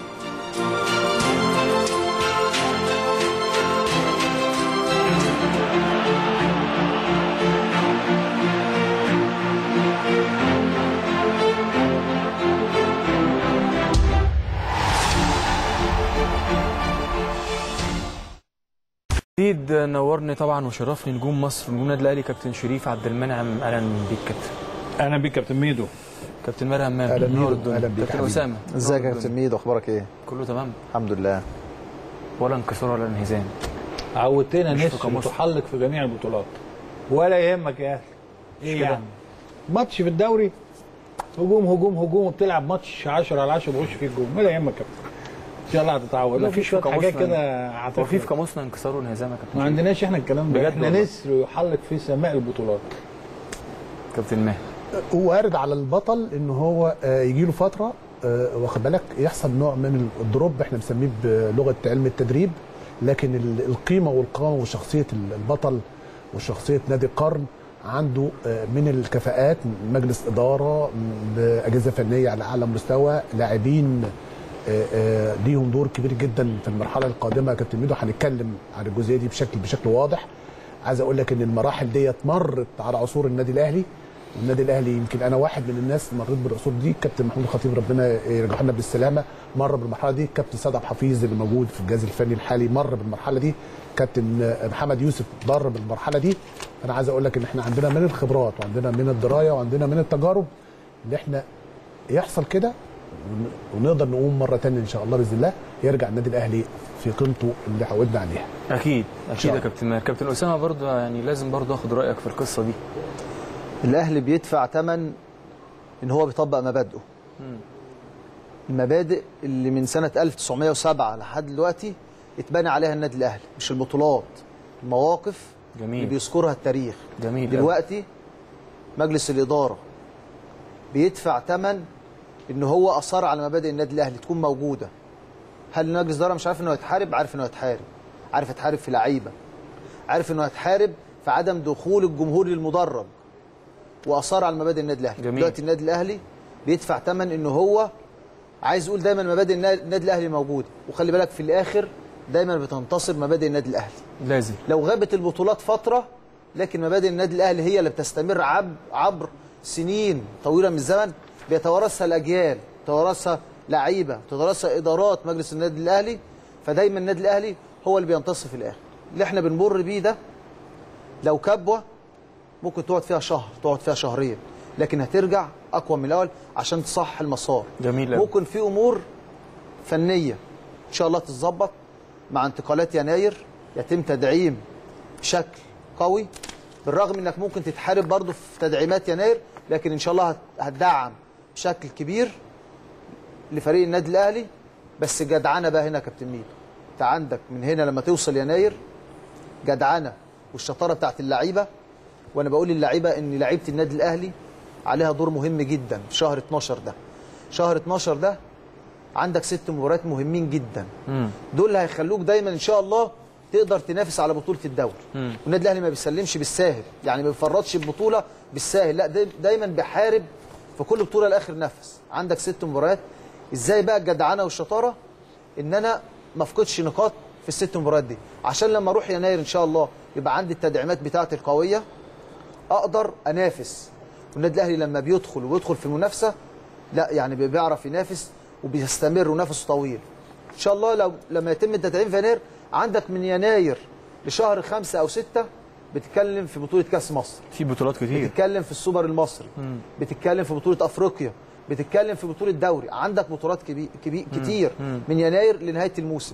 اكيد نورني طبعا وشرفني نجوم مصر نجوم النادي الاهلي كابتن شريف عبد المنعم. اهلا بيك كابتن. اهلا بيك كابتن ميدو. كابتن ماهر همام. اهلا بيك. اهلا بيك كابتن اسامه. ازيك يا كابتن ميدو، اخبارك ايه؟ كله تمام الحمد لله. ولا انكسار ولا انهزام. عودتنا نسر تحلق في جميع البطولات ولا يهمك يا اهلي. ايه يعني؟ ماتش في الدوري هجوم هجوم هجوم، وبتلعب ماتش 10 على 10 بيخش فيه الجون، ولا يهمك يا كابتن. ان شاء الله هتتعود. مفيش حاجات كده هو في قاموسنا انكسار وانهزام يا كابتن؟ ما عندناش احنا الكلام ده، احنا نسر يحلق في سماء البطولات. كابتن ماهر، وارد على البطل ان هو يجي له فتره واخد بالك يحصل نوع من الدروب، احنا بنسميه بلغه علم التدريب، لكن القيمه والقامه وشخصيه البطل وشخصيه نادي القرن عنده من الكفاءات، مجلس اداره باجهزه فنيه على اعلى مستوى، لاعبين ليهم دور كبير جدا في المرحله القادمه. يا كابتن ميدو هنتكلم عن الجزئيه دي بشكل واضح. عايز اقول لك ان المراحل ديت مرت على عصور النادي الاهلي، والنادي الاهلي يمكن انا واحد من الناس مريت بالعصور دي. كابتن محمود الخطيب ربنا يرجعه لنا بالسلامه مر بالمرحله دي، كابتن سيد عبد الحفيظ اللي موجود في الجهاز الفني الحالي مر بالمرحله دي، كابتن محمد يوسف مر بالمرحله دي. انا عايز اقول لك ان احنا عندنا من الخبرات وعندنا من الدرايه وعندنا من التجارب ان احنا يحصل كده ونقدر نقوم مره ثانيه ان شاء الله باذن الله، يرجع النادي الاهلي في قيمته اللي عودنا عليها. اكيد يا كابتن ماهر. كابتن اسامه برضه يعني لازم برضه اخد رايك في القصه دي. الاهلي بيدفع ثمن ان هو بيطبق مبادئه. المبادئ اللي من سنه 1907 لحد دلوقتي اتبنى عليها النادي الاهلي، مش البطولات، المواقف. جميل. اللي بيذكرها التاريخ. جميل. دلوقتي مجلس الاداره بيدفع ثمن ان هو اصر على مبادئ النادي الاهلي تكون موجوده. هل مجلس الاداره مش عارف انه يتحارب؟ عارف انه يتحارب، عارف يتحارب في لعيبه، عارف انه يتحارب في عدم دخول الجمهور للمدرج، واصر على مبادئ النادي الاهلي. جميل. دلوقتي النادي الاهلي بيدفع ثمن ان هو عايز يقول دايما مبادئ النادي الاهلي موجوده، وخلي بالك في الاخر دايما بتنتصر مبادئ النادي الاهلي. لازم. لو غابت البطولات فتره، لكن مبادئ النادي الاهلي هي اللي بتستمر عبر سنين طويله من الزمن، بيتوارثها الاجيال، بيتوارثها لعيبه، بيتوارثها ادارات مجلس النادي الاهلي، فدايما النادي الاهلي هو اللي بينتصر في الاخر. اللي احنا بنمر بيه ده لو كبوه ممكن تقعد فيها شهر، تقعد فيها شهرين، لكن هترجع اقوى من الاول عشان تصح المسار. جميل. ممكن في امور فنيه ان شاء الله تتظبط مع انتقالات يناير، يتم تدعيم بشكل قوي، بالرغم انك ممكن تتحارب برضه في تدعيمات يناير، لكن ان شاء الله هتدعم بشكل كبير لفريق النادي الاهلي. بس جدعنه بقى هنا يا كابتن ميدو، انت عندك من هنا لما توصل يناير جدعنه والشطاره بتاعت اللعيبه. وانا بقول للعيبه ان لعيبه النادي الاهلي عليها دور مهم جدا في شهر 12 ده. شهر 12 ده عندك 6 مباريات مهمين جدا، دول هيخلوك دايما ان شاء الله تقدر تنافس على بطوله الدوري. والنادي الاهلي ما بيسلمش بالساهل، يعني ما بيفرطش البطوله بالساهل، لا دايما بيحارب في كل بطوله لاخر نفس. عندك 6 مباريات، ازاي بقى الجدعنه والشطاره ان انا ما افقدش نقاط في ال6 مباريات دي، عشان لما اروح يناير ان شاء الله يبقى عندي التدعيمات بتاعتي القويه اقدر انافس. والنادي الاهلي لما بيدخل في منافسه لا يعني بيعرف ينافس وبيستمر ونفسه طويل. ان شاء الله لما يتم التدعيم في يناير عندك من يناير لشهر 5 أو 6 بتتكلم في بطوله كاس مصر، في بطولات كتير، بتتكلم في السوبر المصري، بتتكلم في بطوله افريقيا، بتتكلم في بطوله دوري، عندك بطولات كتير من يناير لنهايه الموسم.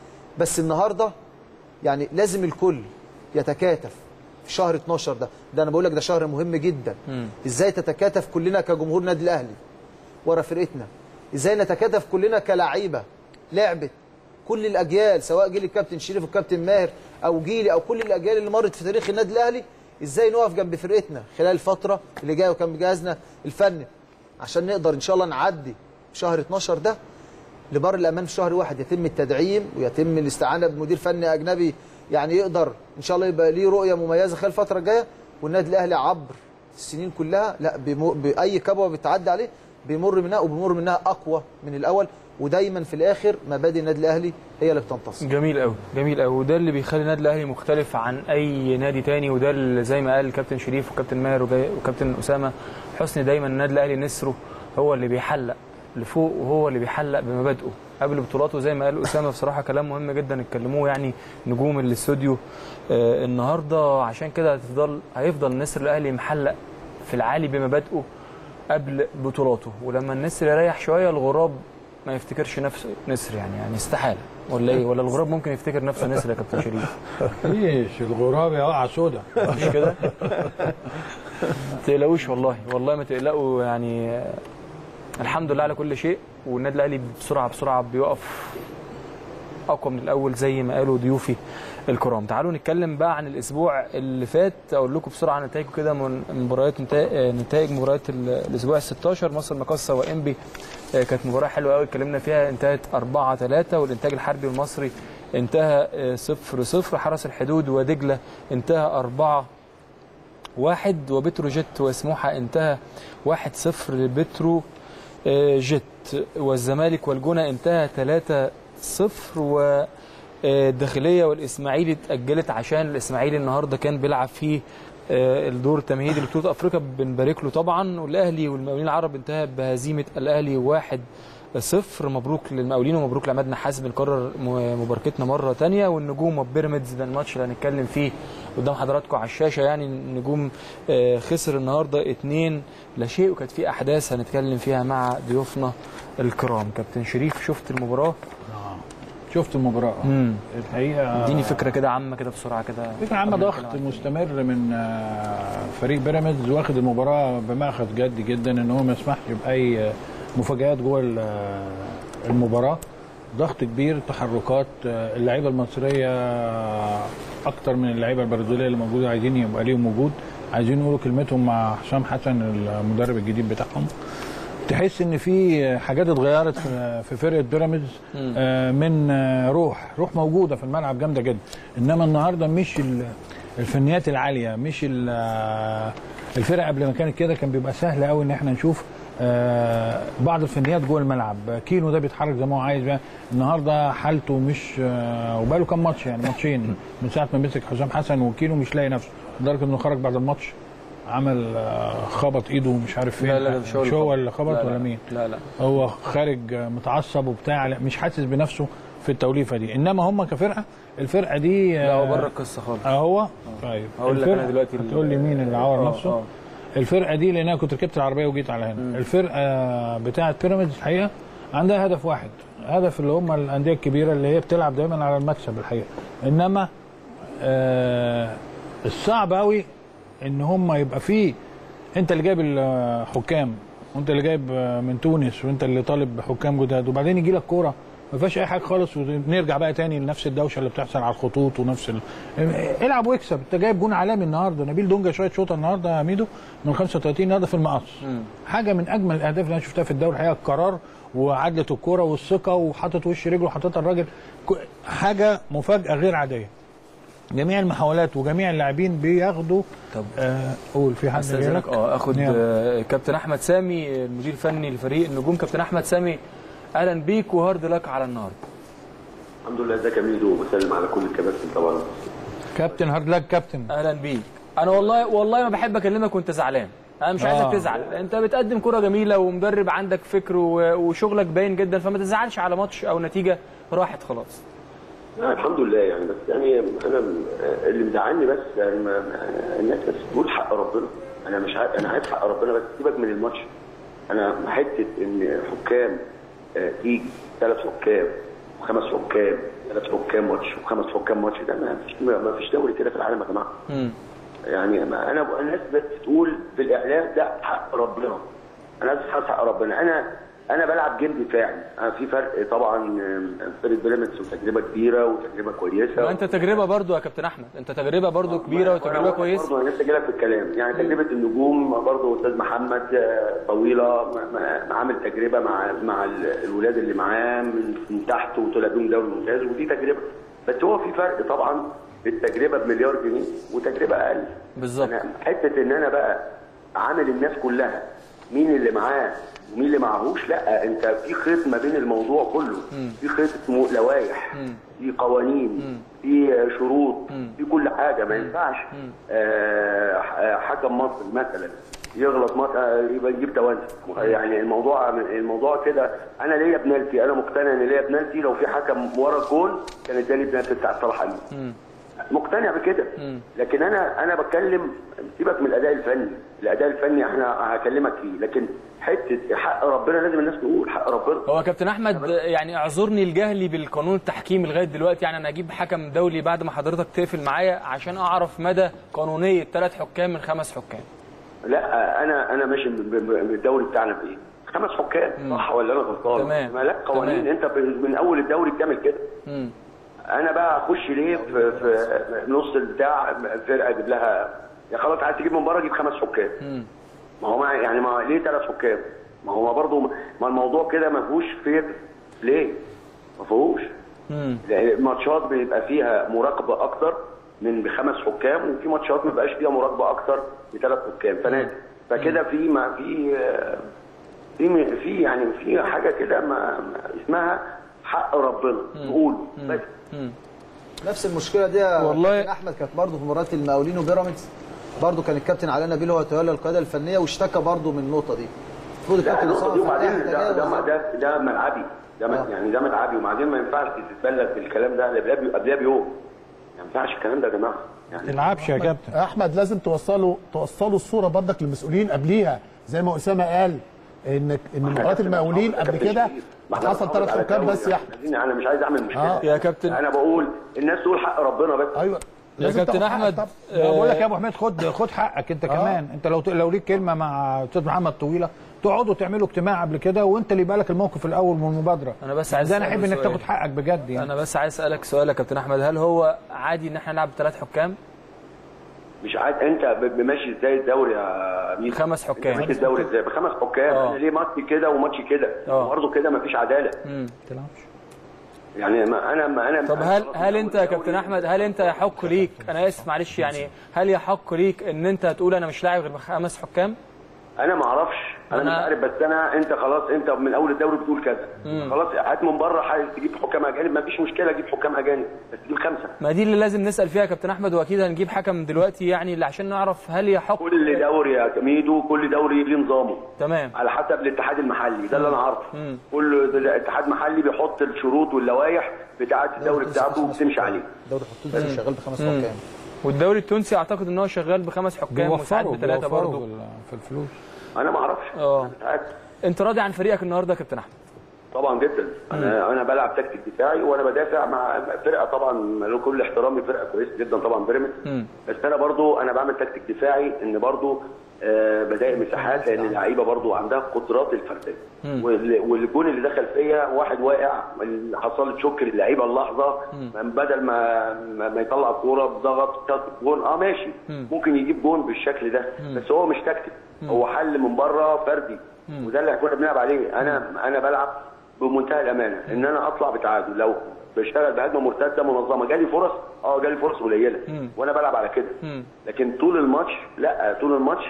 بس النهارده يعني لازم الكل يتكاتف في شهر 12 ده انا بقول لك ده شهر مهم جدا. ازاي تتكاتف كلنا كجمهور نادي الاهلي ورا فرقتنا، ازاي نتكاتف كلنا كلاعيبه لعبت كل الاجيال، سواء جيل الكابتن شريف والكابتن ماهر او جيلي او كل الاجيال اللي مرت في تاريخ النادي الاهلي، ازاي نقف جنب فرقتنا خلال الفتره اللي جايه، وكان بجهازنا الفني عشان نقدر ان شاء الله نعدي شهر 12 ده لبر الامان. في شهر 1 يتم التدعيم ويتم الاستعانه بمدير فني اجنبي يعني يقدر ان شاء الله يبقى ليه رؤيه مميزه خلال الفتره الجايه. والنادي الاهلي عبر السنين كلها لا باي كبوه بتعدي عليه بيمر منها وبيمر منها اقوى من الاول، ودايما في الاخر مبادئ النادي الاهلي هي اللي بتنتصر. جميل قوي جميل قوي، وده اللي بيخلي النادي الاهلي مختلف عن اي نادي تاني، وده اللي زي ما قال الكابتن شريف وكابتن ماهر وكابتن اسامه حسني، دايما النادي الاهلي نسره هو اللي بيحلق لفوق وهو اللي بيحلق بمبادئه قبل بطولاته. زي ما قال اسامه بصراحه كلام مهم جدا اتكلموه يعني نجوم الاستوديو النهارده، عشان كده هيفضل نسر الاهلي محلق في العالي بمبادئه قبل بطولاته. ولما النسر يريح شويه الغراب ما يفتكرش نفسه نسر، يعني استحاله ولا ايه؟ ولا الغراب ممكن يفتكر نفسه نسر يا كابتن شريف؟ ليش الغراب يا وقع سودا مش كده؟ ما تقلقوش والله ما تقلقوا، يعني الحمد لله على كل شيء. والنادي الاهلي بسرعه بيقف اقوى من الاول زي ما قالوا ضيوفي الكرام. تعالوا نتكلم بقى عن الاسبوع اللي فات، اقول لكم بسرعه عن نتائجه كده من نتائج مباريات الاسبوع ال16. مصر المقاصه وانبي كانت مباراه حلوه قوي اتكلمنا فيها، انتهت 4-3. والانتاج الحربي المصري انتهى 0-0. حرس الحدود ودجله انتهى 4-1. وبتروجيت وسموحه انتهى 1-0 لبترو جيت. والزمالك والجونه انتهى 3-0. والداخليه والاسماعيلي اتاجلت عشان الاسماعيلي النهارده كان بيلعب في الدور التمهيدي لبطوله افريقيا، بنبارك له طبعا. والاهلي والمقاولين العرب انتهى بهزيمه الاهلي 1-0. مبروك للمقاولين ومبروك لعماد نحاس، بنكرر مباركتنا مره ثانيه. والنجوم وبيراميدز ده الماتش اللي هنتكلم فيه قدام حضراتكم على الشاشه. يعني النجوم خسر النهارده 2-0، وكانت في احداث هنتكلم فيها مع ضيوفنا الكرام. كابتن شريف شفت المباراه؟ شفت المباراه الحقيقه. اديني فكره كده عامه كده بسرعه كده. فكره عامه، ضغط مستمر من فريق بيراميدز، واخد المباراه بمأخذ جد جدا ان هو ما يسمحش باي مفاجآت جوه المباراه. ضغط كبير، تحركات اللعيبه المصريه اكتر من اللعيبه البرازيليه اللي موجوده، عايزين يبقى ليهم وجود، عايزين يقولوا كلمتهم مع حسام حسن المدرب الجديد بتاعهم. تحس ان في حاجات اتغيرت في فرقه بيراميدز من روح موجوده في الملعب جامده جدا، انما النهارده مش الفنيات العاليه، مش الفرقه قبل ما كانت كده كان بيبقى سهل قوي ان احنا نشوف بعض الفنيات جوه الملعب. كيلو ده بيتحرك زي ما هو عايز بقى. النهارده حالته مش وبقاله كام ماتش، يعني ماتشين من ساعه ما مسك حسام حسن، وكيلو مش لاقي نفسه لدرجه انه خرج بعد الماتش عمل خبط ايده مش عارف فين. لا مش هو اللي خبط ولا مين؟ لا هو خارج متعصب وبتاع، مش حاسس بنفسه في التوليفه دي. انما هم كفرقه، الفرقه دي لا هو بره القصه خالص. هو طيب هقول لك انا دلوقتي هتقول لي مين اللي عور نفسه؟ الفرقه دي لان انا كنت ركبت العربيه وجيت على هنا. الفرقه بتاعه بيراميدز الحقيقه عندها هدف واحد، هدف اللي هم الانديه الكبيره اللي هي بتلعب دايما على المكسب الحقيقه. انما الصعب قوي ان هم يبقى فيه، انت اللي جايب الحكام وانت اللي جايب من تونس وانت اللي طالب حكام جداد، وبعدين يجي لك كوره ما فيهاش اي حاجه خالص ونرجع بقى تاني لنفس الدوشه اللي بتحصل على الخطوط ونفس العب واكسب. انت جايب جون عالمي النهارده، نبيل دونجا شويه شوطه النهارده يا ميدو من 35 النهارده في المقص. حاجه من اجمل الاهداف اللي انا شفتها في الدوري الحقيقه، القرار وعدله الكوره والثقه وحاطط وش رجله وحاططها الراجل، حاجه مفاجاه غير عاديه. جميع المحاولات وجميع اللاعبين بياخدوا. طب قول في حد استاذنك اخد كابتن احمد سامي المدير الفني لفريق النجوم. كابتن احمد سامي اهلا بيك وهارد لك على النهارده. الحمد لله. ازيك يا ميدو؟ وبسلم على كل الكباتن طبعا. كابتن هارد لك. كابتن اهلا بيك. انا والله ما بحب اكلمك وانت زعلان، انا مش عايزك تزعل، انت بتقدم كرة جميله ومدرب عندك فكر وشغلك باين جدا، فما تزعلش على ماتش او نتيجه راحت خلاص. الحمد لله يعني، بس يعني انا اللي مزعلني بس يعني الناس بس تقول حق ربنا. انا مش عارف، انا عايز حق ربنا بس سيبك من الماتش. انا حته ان حكام تيجي 3 حكام و5 حكام، 3 حكام ماتش و5 حكام ماتش، ده ما فيش دوري كده في العالم يا جماعه. يعني انا الناس بس تقول في الاعلام ده حق ربنا. انا عايز حق ربنا. انا بلعب جيم دفاعي. في فرق طبعا، فرقه بيراميدز وتجربه كبيره وتجربه كويسه. وانت تجربه برضو يا كابتن احمد، انت تجربه برضو كبيره وتجربه كويسه. برضو انا لسه جاي لك في الكلام، يعني تجربه النجوم برضو استاذ محمد طويله عامل تجربه مع الولاد اللي معاه من تحت وطلع بيهم دوري ممتاز، ودي تجربه. بس هو في فرق طبعا، التجربه بمليار جنيه وتجربه اقل. بالظبط. حته ان انا بقى عامل الناس كلها مين اللي معاه ومين اللي معهوش، لا، انت في خيط ما بين الموضوع كله. في خيط اسمه لوائح، في قوانين، في شروط، في كل حاجه. ما ينفعش حكم مصر مثلا يغلط يبقى يجيب توازن. يعني الموضوع كده. انا ليا بنالتي، انا مقتنع ان ليا بنالتي، لو في حكم ورا الجول كان اداني بنالتي بتاع صلاح امين. مقتنع بكده. لكن انا بتكلم، سيبك من الاداء الفني. الاداء الفني احنا هكلمك فيه، لكن حته حق ربنا لازم الناس تقول حق ربنا. هو كابتن احمد يعني اعذرني الجهلي بالقانون التحكيمي لغايه دلوقتي، يعني انا اجيب حكم دولي بعد ما حضرتك تقفل معايا عشان اعرف مدى قانونيه 3 حكام من 5 حكام. لا، انا ماشي بالدوري بتاعنا بايه؟ 5 حكام، صح ولا انا غلطان؟ تمام. ما لا قوانين. تمام. انت من اول الدوري بتعمل كده. انا بقى اخش ليه في نص البتاع فرقه اجيب لها، يا خلاص عايز تجيب من بره جيب 5 حكام. ما هو يعني ليه 3 حكام؟ ما هو برضه ما الموضوع كده ما فيهوش فير. ليه؟ ما فيهوش. الماتشات بيبقى فيها مراقبه اكتر من 5 حكام، وفي ماتشات ما بيبقاش فيها مراقبه اكتر ب3 حكام. فكده في يعني في حاجه كده اسمها حق ربنا نقوله بس. نفس المشكله دي والله احمد كانت برضه في مباراه المقاولين وبيراميدز، برضه كان الكابتن علاء نبيل هو يتولى القياده الفنيه واشتكى برضه من النقطه دي. المفروض الكابتن يصرف. وبعدين ده ملعبي، يعني ده ملعبي، وبعدين ما ينفعش تتبلغ بالكلام ده قبلها بيوم. ما ينفعش الكلام ده يا جماعه. يعني تلعبش يا كابتن احمد، لازم توصلوا الصوره برضك للمسؤولين قبليها، زي ما اسامه قال ان مباراه المقاولين قبل كده حصل 3 حكام بس يا احمد. انا مش عايز اعمل مشكله يا كابتن. انا بقول الناس تقول حق ربنا بس. ايوه يا كابتن احمد. بقول لك يا ابو حميد خد حقك انت كمان. انت لو ليك كلمه مع استاذ محمد طويله تقعدوا تعملوا اجتماع قبل كده، وانت اللي يبقى لك الموقف الاول من المبادره. انا بس عايز انا احب انك تاخد حقك بجد يعني. انا بس عايز اسالك سؤال يا كابتن احمد، هل هو عادي ان احنا نلعب 3 حكام؟ مش عاد. انت ماشي ازاي الدوري يا مين؟ 5 حكام. ماشي الدوري ازاي ب5 حكام؟ ليه ماتش كده وماتش كده؟ برضه كده مفيش عداله. تلعبش يعني انا طب هل انت يا كابتن احمد، هل انت يحق ليك، انا اسف معلش يعني، هل يحق ليك ان انت تقول انا مش لاعب غير ب5 حكام؟ انا ما اعرفش، انا مش عارف، بس انت خلاص انت من اول الدوري بتقول كذا. خلاص هات من بره، عايز تجيب حكام اجانب ما فيش مشكله، جيب حكام اجانب بس تجيب 5. ما دي اللي لازم نسال فيها يا كابتن احمد، واكيد هنجيب حكم دلوقتي يعني عشان نعرف هل يحق. كل دوري يا ميدو، كل دوري ليه نظامه. تمام. على حسب الاتحاد المحلي، ده اللي انا عارفه. كل اتحاد محلي بيحط الشروط واللوائح بتاعه الدوري بتاعته وبتمشي عليه. الدوري التونسي شغال ب5 حكام، والدوري التونسي اعتقد ان هو شغال ب5 حكام وساعات ب3 برضه في الفلوس. انا ما اعرفش. انت راضي عن فريقك النهارده يا كابتن احمد؟ طبعا جدا. انا بلعب تكتيك دفاعي وانا بدافع مع فرقه طبعا له كل احترامي، فرقه كويسه جدا طبعا بيراميدز، بس انا برضو انا بعمل تكتيك دفاعي ان برضو بضايق مساحات، لان اللعيبه برضو عندها قدرات الفرديه، والجون اللي دخل فيا واحد واقع اللي حصل تشوك اللعيبه اللحظه، بدل ما يطلع الكوره بضغط جون ماشي ممكن يجيب جون بالشكل ده، بس هو مش تكتيك، هو حل من بره فردي، وده اللي كنا بنلعب عليه. انا بلعب بمنتهى الامانه ان انا اطلع بتعادل، لو بشتغل بهجمه مرتده منظمه جالي فرص جالي فرص قليله وانا بلعب على كده، لكن طول الماتش لا، طول الماتش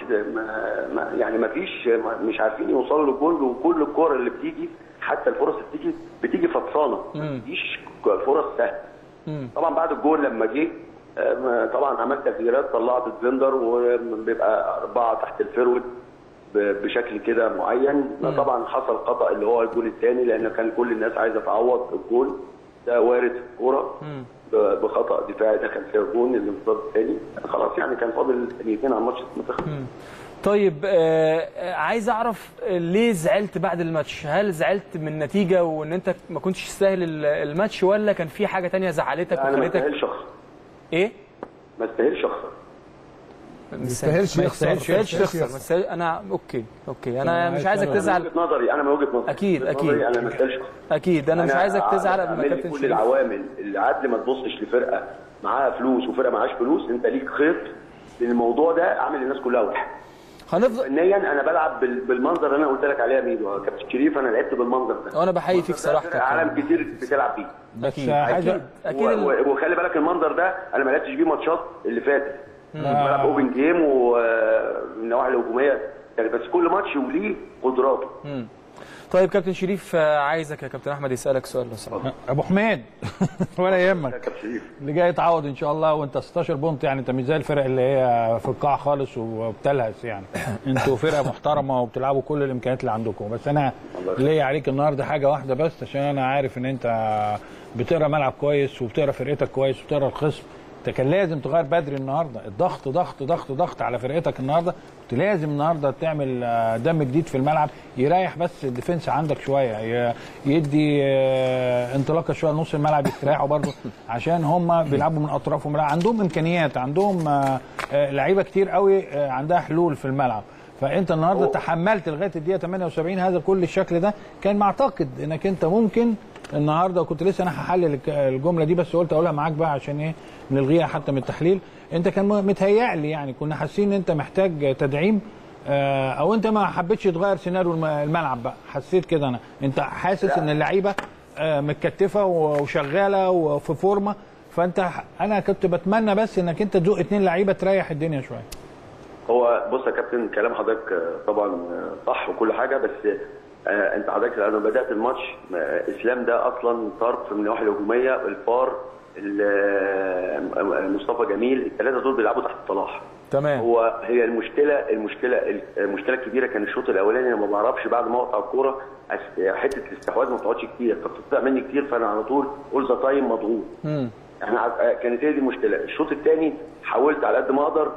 يعني ما فيش، مش عارفين يوصلوا للجول، وكل الكور اللي بتيجي حتى الفرص اللي بتيجي فطسانه، ما فيش فرص سهله. طبعا بعد الجول لما جه طبعا عملت تغييرات، طلعت الزندر وبيبقى 4 تحت الفرود بشكل كده معين. طبعا حصل خطا اللي هو الجول الثاني، لان كان كل الناس عايزه تعوض الجول ده وارد في الكوره بخطا دفاعي دخل فيها الجول الانفراد الثاني، خلاص يعني كان فاضل ثانيتين على الماتش المنتخب. طيب عايز اعرف ليه زعلت بعد الماتش؟ هل زعلت من النتيجه وان انت ما كنتش تستاهل الماتش، ولا كان في حاجه ثانيه زعلتك وخلتك؟ انا ما استاهلش اخسر. ايه؟ ما استاهلش اخسر. ما يستاهلش تخسر. انا اوكي انا مش عايزك تزعل. من وجهه نظري انا اكيد انا ما استاهلش اكيد انا مش عايزك تزعل قبل ما كابتن كل العوامل اللي عدل ما تبصش لفرقه معاها فلوس وفرقه معهاش فلوس، انت ليك خيط، لان الموضوع ده عامل الناس كلها واحد. هنفضل فنيا انا بلعب بالمنظر اللي انا قلت لك عليه يا ميدو كابتن شريف، انا لعبت بالمنظر ده وانا بحيي فيك صراحه. عالم كتير بتلعب بيه بس اكيد وخلي بالك المنظر ده انا ما لعبتش بيه ماتشات اللي فاتت، بلعب اوبن جيم ومن النواحي الهجوميه، بس كل ماتش وليه قدراته. طيب كابتن شريف عايزك يا كابتن احمد يسالك سؤال لو سمحت. ابو حميد ولا يهمك، كابتن شريف اللي جاي يتعوض ان شاء الله، وانت 16 بونت، يعني انت مش زي الفرق اللي هي في القاع خالص وبتلهس، يعني انتوا فرقه محترمه وبتلعبوا كل الامكانيات اللي عندكم. بس انا ليا عليك النهارده حاجه واحده بس، عشان انا عارف ان انت بتقرا ملعب كويس وبتقرا فرقتك كويس وبتقرا الخصم. انت كان لازم تغير بدري النهارده، الضغط ضغط ضغط ضغط على فرقتك النهارده، كنت لازم النهارده تعمل دم جديد في الملعب يريح بس الديفنس عندك شويه، يدي انطلاقه شويه نص الملعب يستريحوا برضه، عشان هم بيلعبوا من اطراف الملعب، عندهم امكانيات، عندهم لعيبه كتير قوي عندها حلول في الملعب. فانت النهارده تحملت لغايه الدقيقه 78 هذا كل الشكل ده، كان معتقد انك انت ممكن النهارده، وكنت لسه انا هحلل الجمله دي بس قلت اقولها معاك بقى عشان ايه نلغيها حتى من التحليل. انت كان متهيألي يعني كنا حاسين ان انت محتاج تدعيم، او انت ما حبيتش تغير سيناريو الملعب بقى، حسيت كده انت حاسس ان اللعيبه متكتفه وشغاله وفي فورمه، فانت انا كنت بتمنى بس انك انت تزق 2 لعيبه تريح الدنيا شويه. هو بص يا كابتن، كلام حضرتك طبعا صح وكل حاجه، بس انت حضرتك لما بدات الماتش اسلام ده اصلا طرف من النواحي الهجوميه، الفار مصطفى جميل، الثلاثه دول بيلعبوا تحت صلاح. تمام. هي المشكله الكبيره كان الشوط الاولاني، انا ما بعرفش بعد ما اقطع الكوره حته الاستحواذ ما بتقعدش كتير، فبتقطع مني كتير، فانا على طول اول ذا تايم مضغوط. احنا كانت هي دي المشكله. الشوط الثاني حاولت على قد ما اقدر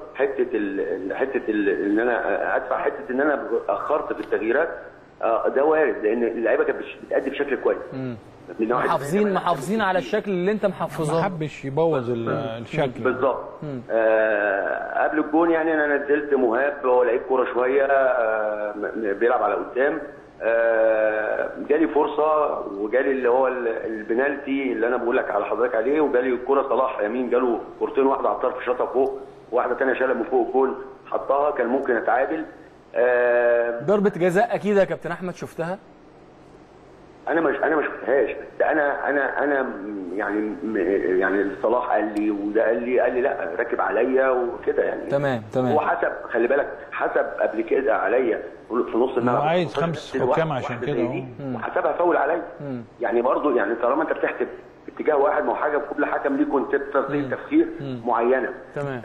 ان انا ادفع حته ان انا اخرت في التغييرات، ده وارد لان اللعيبه كانت بتأدي بشكل كويس. محافظين على الشكل اللي انت محافظه، ما حبش يبوظ الشكل بالظبط. قبل الجون يعني انا نزلت مهاب، هو لعيب كوره شويه بيلعب على قدام، جالي فرصه وجالي اللي هو البنالتي اللي انا بقول لك على حضرتك عليه، وجالي الكوره صلاح يمين جاله كورتين، واحده على الطرف شاطها فوق، واحده ثانيه شالها من فوق الجول حطها، كان ممكن اتعادل. ضربه جزاء اكيد يا كابتن احمد شفتها؟ انا ما شفتهاش، بس انا يعني صلاح قال لي وده قال لي لا راكب عليا وكده يعني. تمام. هو حسب، خلي بالك حسب قبل كده عليا في نص الملعب، عايز 5 حكام عشان كده وحسبها فاول عليا. يعني برضه يعني طالما انت بتحسب اتجاه واحد، ما هو حاجه كل حكم ليه كونسيبت تفكير معينه. تمام.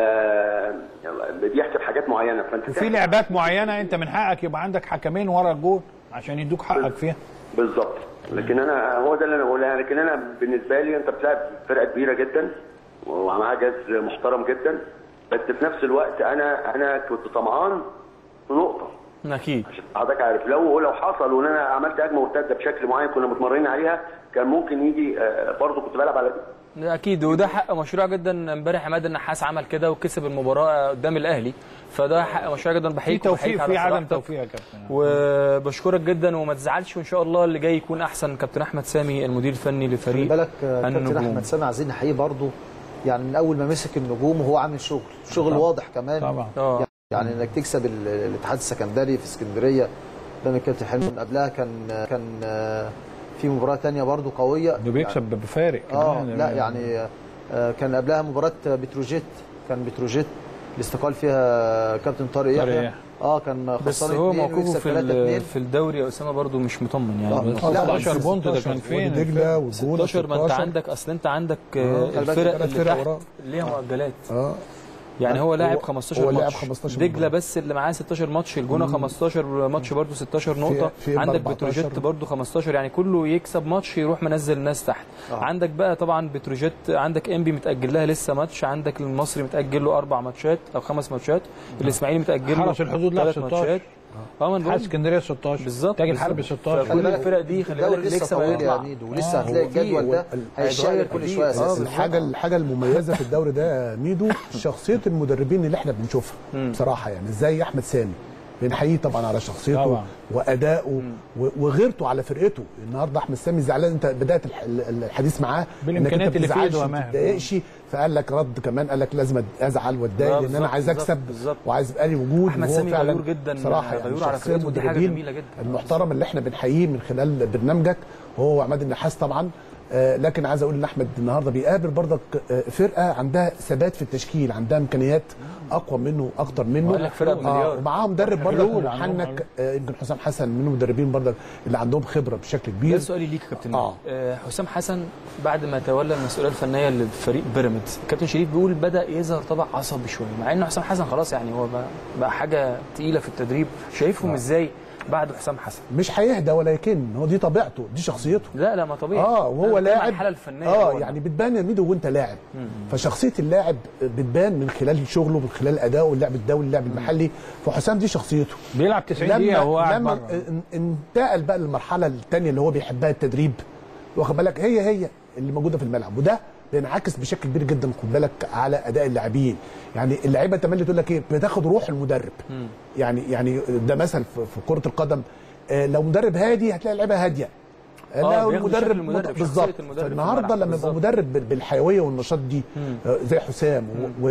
بيحسب حاجات معينه، فانت وفي لعبات معينه انت من حقك يبقى عندك حكمين ورا الجول عشان يدوك حقك فيها. بالظبط. لكن انا هو ده اللي انا بقوله، لكن انا بالنسبه لي انت بتلعب فرقه كبيره جدا ومعاها جهاز محترم جدا، بس في نفس الوقت انا كنت طمعان في نقطه، اكيد عشان حضرتك عارف لو حصل وان انا عملت هجمه مرتده بشكل معين كنا متمرنين عليها كان ممكن يجي برضه كنت بلعب على دي. اكيد، وده حق مشروع جدا. امبارح عماد النحاس عمل كده وكسب المباراه قدام الاهلي، فده حق مشروع جدا. بحييك في توفيق، في عدم توفيق يا كابتن، وبشكرك جدا وما تزعلش، وان شاء الله اللي جاي يكون احسن. كابتن احمد سامي المدير الفني لفريق بالك كابتن احمد سامي عايزين نحييه برضه، يعني من اول ما مسك النجوم وهو عامل شغل واضح كمان طبعا. يعني انك تكسب الاتحاد السكندري في اسكندريه قدام الكابتن حلمي. من قبلها كان في مباراه ثانيه برضه قويه، ده بيكسب بفارق كمان. لا يعني كان قبلها مباراه بتروجيت، كان بتروجيت اللي استقال فيها كابتن طارق يحيى. كان بس هو موقفه في الدوري يا اسامه برضه مش مطمن يعني. 16 بونت ده كان فين؟ دجله والجونه 16. ما انت عندك انت عندك الفرق اللي تحت ليها مؤجلات. يعني هو لاعب 15 ماتش. دجله بس اللي معاه 16 ماتش، الجونه 15 ماتش برضه 16 نقطه. عندك بتروجيت برضه 15، يعني كله يكسب ماتش يروح منزل الناس تحت. عندك بقى طبعا بتروجيت، عندك انبي متاجل لها لسه ماتش، عندك المصري متاجل له 4 ماتشات او 5 ماتشات، الاسماعيلي متاجل له حرس الحدود لعب 3 ماتشات. حرس اسكندريه 16 بالظبط، تاج الحرب 16. كل الفرق دي خلي بالك لسه طويل يا ميدو، ولسه هتلاقي الجدول ده هيتغير كل شويه اساسا. الحاجه المميزه في الدوري ده ميدو شخصيه المدربين اللي احنا بنشوفها بصراحه، يعني زي احمد سامي بنحييه طبعا على شخصيته طبعا وادائه وغيرته على فرقته. النهارده احمد سامي زعلان، انت بدايه الحديث معاه بالامكانيات اللي في ايده ما تضايقش، فقال لك رد كمان، قال لك لازم ازعل واتضايق لان انا عايز اكسب وعايز يبقى لي وجود. احمد سامي غيور جدا صراحه، يعني غيور على فرقته، دي حاجه جميله جدا. المحترم اللي احنا بنحييه من خلال برنامجك هو عماد النحاس طبعا. لكن عايز اقول ان احمد النهارده بيقابل برضك فرقه عندها ثبات في التشكيل، عندها امكانيات اقوى منه اكتر منه. قال لك فرقه بمليار ومعاهم مدرب برضك محنك، يمكن حسام حسن من المدربين برضك اللي عندهم خبره بشكل كبير. ده سؤالي ليك يا كابتن. حسام حسن بعد ما تولى المسؤوليه الفنيه لفريق بيراميدز، كابتن شريف بيقول بدا يظهر طبع عصبي شويه، مع ان حسام حسن خلاص يعني هو بقى حاجه تقيله في التدريب. شايفهم ازاي بعد حسام حسن؟ مش هيهدى، ولكن هو دي طبيعته، دي شخصيته. لا ما طبيعي. وهو لاعب الحاله الفنيه يعني بتبان يا ميدو وانت لاعب. فشخصيه اللاعب بتبان من خلال شغله، من خلال ادائه، اللعب الدولي، اللعب المحلي. فحسام دي شخصيته، بيلعب 90 دقيقه وهو قاعد لما انتقل بقى للمرحله الثانيه اللي هو بيحبها التدريب، واخد بالك، هي اللي موجوده في الملعب، وده بينعكس بشكل كبير جدا خد بالك على اداء اللاعبين. يعني اللعيبه تملي تقول لك ايه، بتاخد روح المدرب. يعني ده مثل في كره القدم، لو مدرب هادي هتلاقي اللعيبه هاديه. لا المدرب بالظبط. النهارده لما يبقى مدرب بالحيويه والنشاط دي زي حسام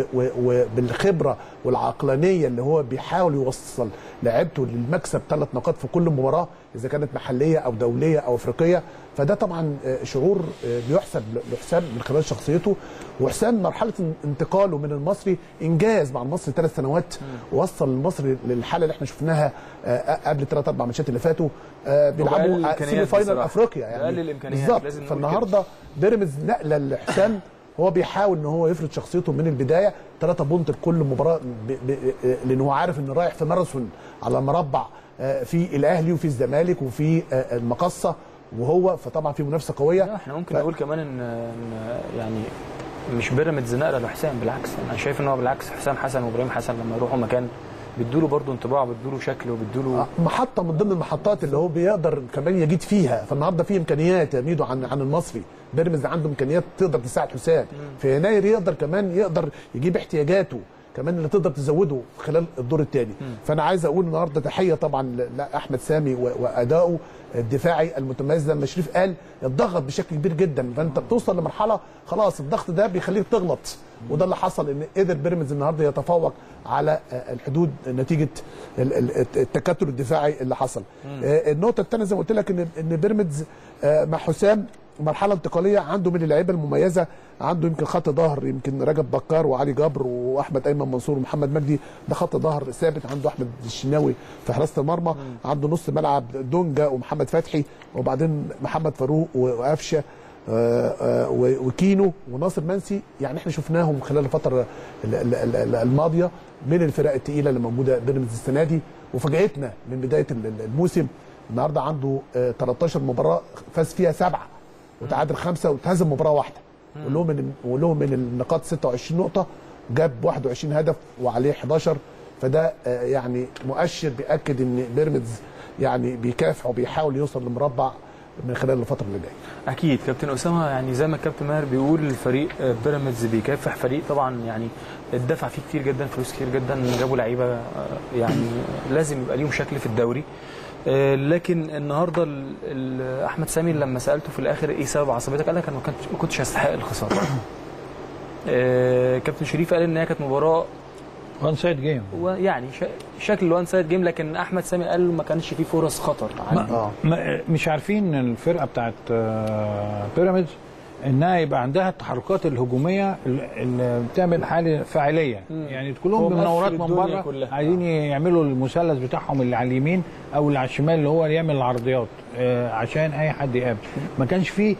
وبالخبره والعقلانيه اللي هو بيحاول يوصل لعيبته للمكسب 3 نقاط في كل مباراه اذا كانت محليه او دوليه او افريقيه، فده طبعا شعور بيحسب لحسام من خلال شخصيته. وحسام مرحله انتقاله من المصري انجاز مع المصري 3 سنوات، وصل المصري للحاله اللي احنا شفناها قبل 3-4 ماتشات اللي فاتوا بيلعبوا سيمي فاينل افريقيا يعني بالظبط. فالنهارده بيراميدز نقله لحسام، هو بيحاول ان هو يفرض شخصيته من البدايه. 3 بونت لكل مباراه لان هو عارف انه رايح في ماراثون على مربع، في الاهلي وفي الزمالك وفي المقصه، وهو فطبعا في منافسه قويه. احنا ممكن نقول كمان ان يعني مش بيراميدز نقله لحسام، بالعكس انا شايف ان هو بالعكس حسام حسن وابراهيم حسن لما يروحوا مكان بيدوا له برضه انطباع، بيدوا له شكل، وبيدوا له محطه من ضمن المحطات اللي هو بيقدر كمان يجيد فيها. فالنهارده في امكانيات يا ميدو عن المصري. بيراميدز عنده امكانيات تقدر تساعد حسام في يناير، يقدر يجيب احتياجاته كمان اللي تقدر تزوده خلال الدور الثاني. فانا عايز اقول النهارده تحيه طبعا لاحمد سامي وادائه الدفاعي المتميز. لما شريف قال الضغط بشكل كبير جدا، فانت بتوصل لمرحله خلاص الضغط ده بيخليك تغلط، وده اللي حصل ان قدر بيراميدز النهارده يتفوق على الحدود نتيجه التكتل الدفاعي اللي حصل. النقطه الثانيه زي ما قلت لك ان بيراميدز مع حسام مرحله انتقاليه، عنده من اللعيبه المميزه، عنده يمكن خط ظهر، يمكن رجب بكار وعلي جبر واحمد ايمن منصور ومحمد مجدي، ده خط ظهر ثابت. عنده احمد الشناوي في حراسه المرمى، عنده نص ملعب دونجا ومحمد فتحي، وبعدين محمد فاروق وقفشه وكينو وناصر منسي. يعني احنا شفناهم خلال الفتره الماضيه من الفرق الثقيله اللي موجوده بيراميدز السنه دي، وفاجئتنا من بدايه الموسم. النهارده عنده 13 مباراه فاز فيها 7 وتعادل 5 وتهزم مباراه واحده، ولهم من النقاط 26 نقطه، جاب 21 هدف وعليه 11 فده يعني مؤشر بياكد ان بيراميدز يعني بيكافح وبيحاول يوصل لمربع من خلال الفتره اللي جايه. اكيد كابتن اسامه، يعني زي ما الكابتن ماهر بيقول الفريق بيراميدز بيكافح، فريق طبعا يعني الدفع فيه كتير جدا، فلوس كتير جدا، جابوا لعيبه يعني لازم يبقى ليهم شكل في الدوري. لكن النهارده احمد سامي لما سالته في الاخر ايه سبب عصبيتك، قال لك انا ما كنتش هستحق الخساره. كابتن شريف قال ان هي كانت مباراه وان سايد جيم، يعني شكل الوان سايد جيم، لكن احمد سامي قال ما كانش فيه فرص خطر. مش عارفين الفرقه بتاعت بيراميدز انها يبقى عندها التحركات الهجوميه اللي بتعمل حاله فاعليه، يعني كلهم بمناورات من بره عايزين يعملوا المثلث بتاعهم اللي على اليمين او اللي على الشمال اللي هو يعمل العرضيات عشان اي حد يقابل. ما كانش فيه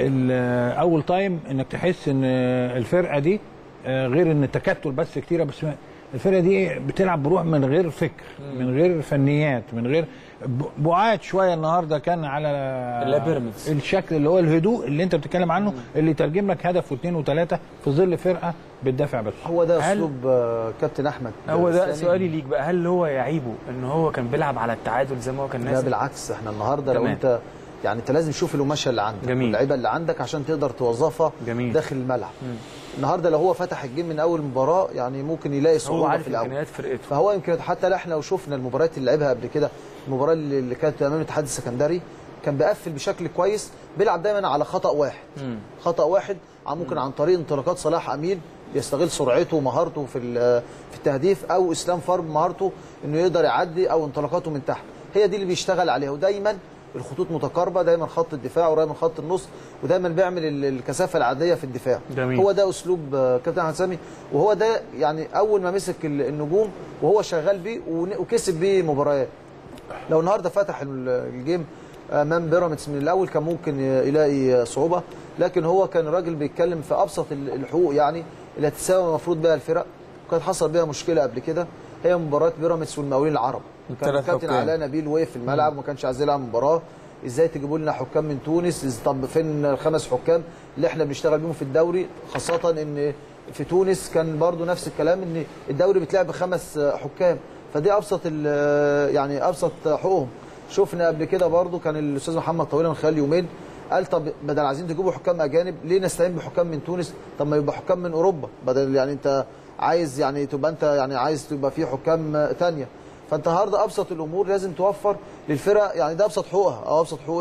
اول تايم انك تحس ان الفرقه دي غير ان التكتل بس كتيره، بس الفرقه دي بتلعب بروح من غير فكر، من غير فنيات، من غير بعاد شويه. النهارده كان على بيراميدز الشكل اللي هو الهدوء اللي انت بتتكلم عنه، اللي يترجم لك هدف واثنين وثلاثه في ظل فرقه بتدافع بس. هو ده اسلوب كابتن احمد. هو ده سؤالي ليك بقى، هل هو يعيبه ان هو كان بيلعب على التعادل زي ما هو كان نازل؟ لا بالعكس، احنا النهارده لو انت يعني انت لازم تشوف القماشه اللي عندك، اللعيبه اللي عندك عشان تقدر توظفها داخل الملعب. النهارده لو هو فتح الجيم من اول مباراه يعني ممكن يلاقي صعوبه في الاول، فهو يمكن حتى احنا لو شفنا المباريات اللي لعبها قبل كده، المباراه اللي كانت امام الاتحاد السكندري كان بيقفل بشكل كويس، بيلعب دايما على خطا واحد. خطا واحد ممكن عن طريق انطلاقات صلاح امين يستغل سرعته ومهارته في التهديف، او اسلام فرب مهارته انه يقدر يعدي، او انطلاقاته من تحت. هي دي اللي بيشتغل عليها، ودايما الخطوط متقاربه، دايما خط الدفاع قريب من خط النص، ودايما بيعمل الكثافه العاديه في الدفاع. جميل. هو ده اسلوب كابتن احمد سامي، وهو ده يعني اول ما مسك النجوم وهو شغال بيه وكسب بيه مباريات. لو النهارده فتح الجيم امام بيراميدز من الاول كان ممكن يلاقي صعوبه، لكن هو كان راجل بيتكلم في ابسط الحقوق يعني اللي هتساوي المفروض بها الفرق، وكانت حصل بيها مشكله قبل كده، هي مباراه بيراميدز والمقاولين العرب. كان الكابتن علاء نبيل وقف في الملعب وما كانش عايز يلعب مباراه. ازاي تجيبوا لنا حكام من تونس؟ طب فين الخمس حكام اللي احنا بنشتغل بيهم في الدوري؟ خاصه ان في تونس كان برضو نفس الكلام، ان الدوري بيتلعب بخمس حكام، فدي ابسط يعني ابسط حقوقهم. شفنا قبل كده برضو كان الاستاذ محمد طويله من خلال يومين قال طب بدل عايزين تجيبوا حكام اجانب ليه نستعين بحكام من تونس؟ طب ما يبقى حكام من اوروبا، بدل يعني انت عايز يعني تبقى انت يعني عايز تبقى في حكام ثانيه. فانت النهارده ابسط الامور لازم توفر للفرق، يعني ده ابسط حقوقها او ابسط حقوق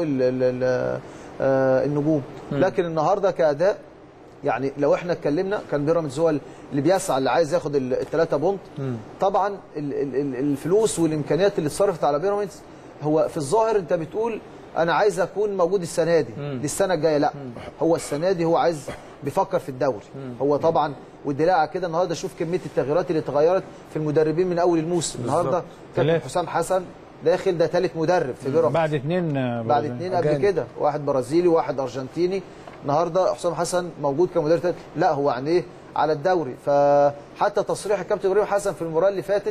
النجوم. لكن النهارده كاداء يعني لو احنا اتكلمنا كان بيراميدز هو اللي بيسعى، اللي عايز ياخد الثلاثه بونت. طبعا الفلوس والامكانيات اللي اتصرفت على بيراميدز، هو في الظاهر انت بتقول انا عايز اكون موجود السنه دي للسنه الجايه، لا هو السنه دي هو عايز بيفكر في الدوري. هو طبعا والدليل على كده النهارده شوف كميه التغييرات اللي اتغيرت في المدربين من اول الموسم. النهارده كابتن حسام حسن داخل، ده ثالث مدرب في بيراميدز بعد اثنين قبل كده، واحد برازيلي وواحد ارجنتيني. النهارده حسام حسن موجود كمدرب ثالث، لا هو يعني ايه على الدوري. فحتى تصريح الكابتن ابراهيم حسن في المباراه اللي فاتت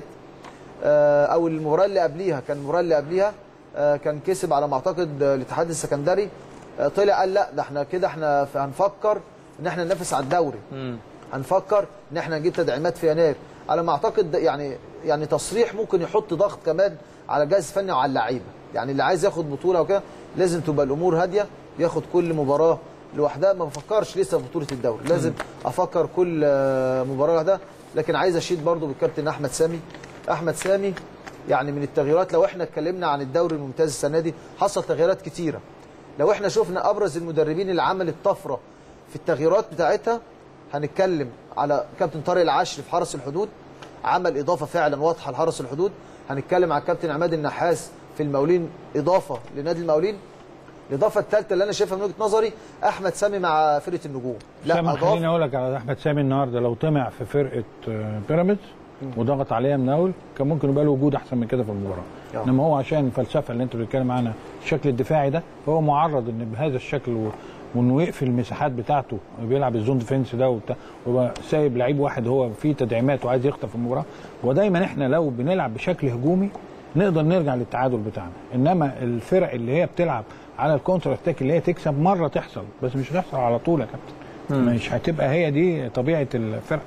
او المباراه اللي قبليها، كان المباراه اللي قبليها كان كسب على ما اعتقد الاتحاد السكندري، طلع قال لا ده احنا كده احنا هنفكر ان احنا ننافس على الدوري، هنفكر ان احنا نجيب تدعيمات في يناير على ما اعتقد. يعني تصريح ممكن يحط ضغط كمان على الجهاز الفني وعلى اللعيبه، يعني اللي عايز ياخد بطوله وكده لازم تبقى الامور هاديه، ياخد كل مباراه لوحدها، ما بفكرش لسه في بطوله الدوري، لازم افكر كل مباراه لوحدها. لكن عايز اشيد برضو بالكابتن احمد سامي يعني من التغييرات. لو احنا اتكلمنا عن الدوري الممتاز السنه دي حصل تغييرات كتيره، لو احنا شفنا ابرز المدربين اللي عملت طفره في التغييرات بتاعتها، هنتكلم على كابتن طارق العشري في حرس الحدود، عمل اضافه فعلا واضحه لحرس الحدود. هنتكلم على الكابتن عماد النحاس في المقاولين، اضافه لنادي المقاولين. الاضافه الثالثه اللي انا شايفها من وجهه نظري احمد سامي مع فرقه النجوم. لا خليني اقول لك على احمد سامي النهارده، لو طمع في فرقه بيراميدز وضغط عليها من اول كان ممكن يبقى له وجود احسن من كده في المباراه. انما هو عشان الفلسفه اللي انت بتتكلم عنها الشكل الدفاعي ده، هو معرض ان بهذا الشكل وانه يقفل المساحات بتاعته، بيلعب الزون ديفنس ده ويبقى سايب لعيب واحد هو فيه تدعيمات وعايز يخطف المباراه. ودايما احنا لو بنلعب بشكل هجومي نقدر نرجع للتعادل بتاعنا، انما الفرق اللي هي بتلعب على الكونتر اتاك اللي هي تكسب مره تحصل، بس مش هتحصل على طول يا كابتن. مش هتبقى هي دي طبيعه الفرقه.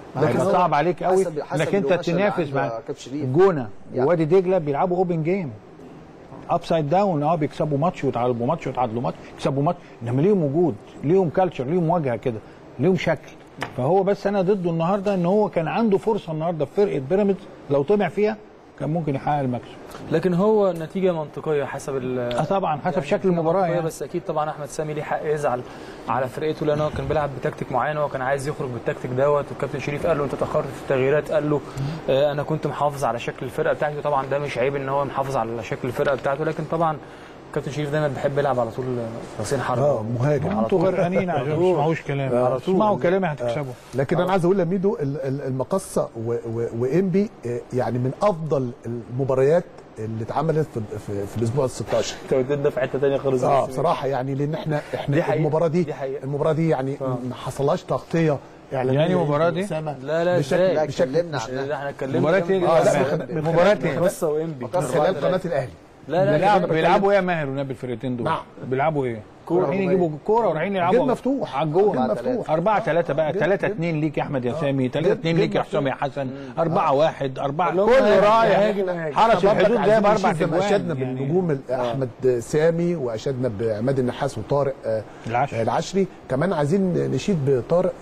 هيبقى صعب عليك قوي انك انت تنافس مع الجونه ووادي دجله بيلعبوا اوبن جيم ابسايد داون. بيكسبوا ماتش ويتعادلوا ماتش ويتعادلوا ماتش، يكسبوا ماتش، انما ليهم وجود، ليهم كالتشر، ليهم واجهه كده، ليهم شكل. فهو بس انا ضده النهارده ان هو كان عنده فرصه النهارده في فرقه بيراميدز لو طمع فيها كان ممكن يحقق المكسب. لكن هو نتيجه منطقيه حسب طبعا حسب يعني شكل المباراه يعني. بس اكيد طبعا احمد سامي ليه حق يزعل على فرقته لان هو كان بيلعب بتكتيك معين وهو كان عايز يخرج بالتكتيك دوت، والكابتن شريف قال له انت اتاخرت في التغييرات، قال له انا كنت محافظ على شكل الفرقه بتاعتي. طبعا ده مش عيب ان هو محافظ على شكل الفرقه بتاعته، لكن طبعا كابتن شريف دايما بيحب يلعب على طول راسين حرب مهاجم. انتوا غرقانين عشان ما تسمعوش كلامي، اسمعوا كلامي هتكسبوا. لكن انا عايز اقول لميدو المقصه وانبي يعني من افضل المباريات اللي اتعملت في الاسبوع ال 16. انت ودينا في حته ثانيه خالص. بصراحه يعني لان احنا المباراه دي يعني ما حصلهاش تغطيه يعني المباراه دي لا بشكل اتكلمنا عنها. احنا اتكلمنا مباراه قصه وانبي خلال قناه الاهلي. لا بيلعبوا ايه يا ماهر ونبي الفرقتين دول؟ بيلعبوا ايه؟ رايحين يجيبوا الكوره ورايحين يلعبوا مفتوح على الجون 4-3 بقى 3-2 ليك يا احمد يا سامي، 3-2 ليك يا حسام يا حسن، 4-1 4 كله رايح حرس الحدود جايب 4 اجوان. اشدنا بالنجوم احمد سامي واشدنا بعماد النحاس وطارق العشري. كمان عايزين نشيد بطارق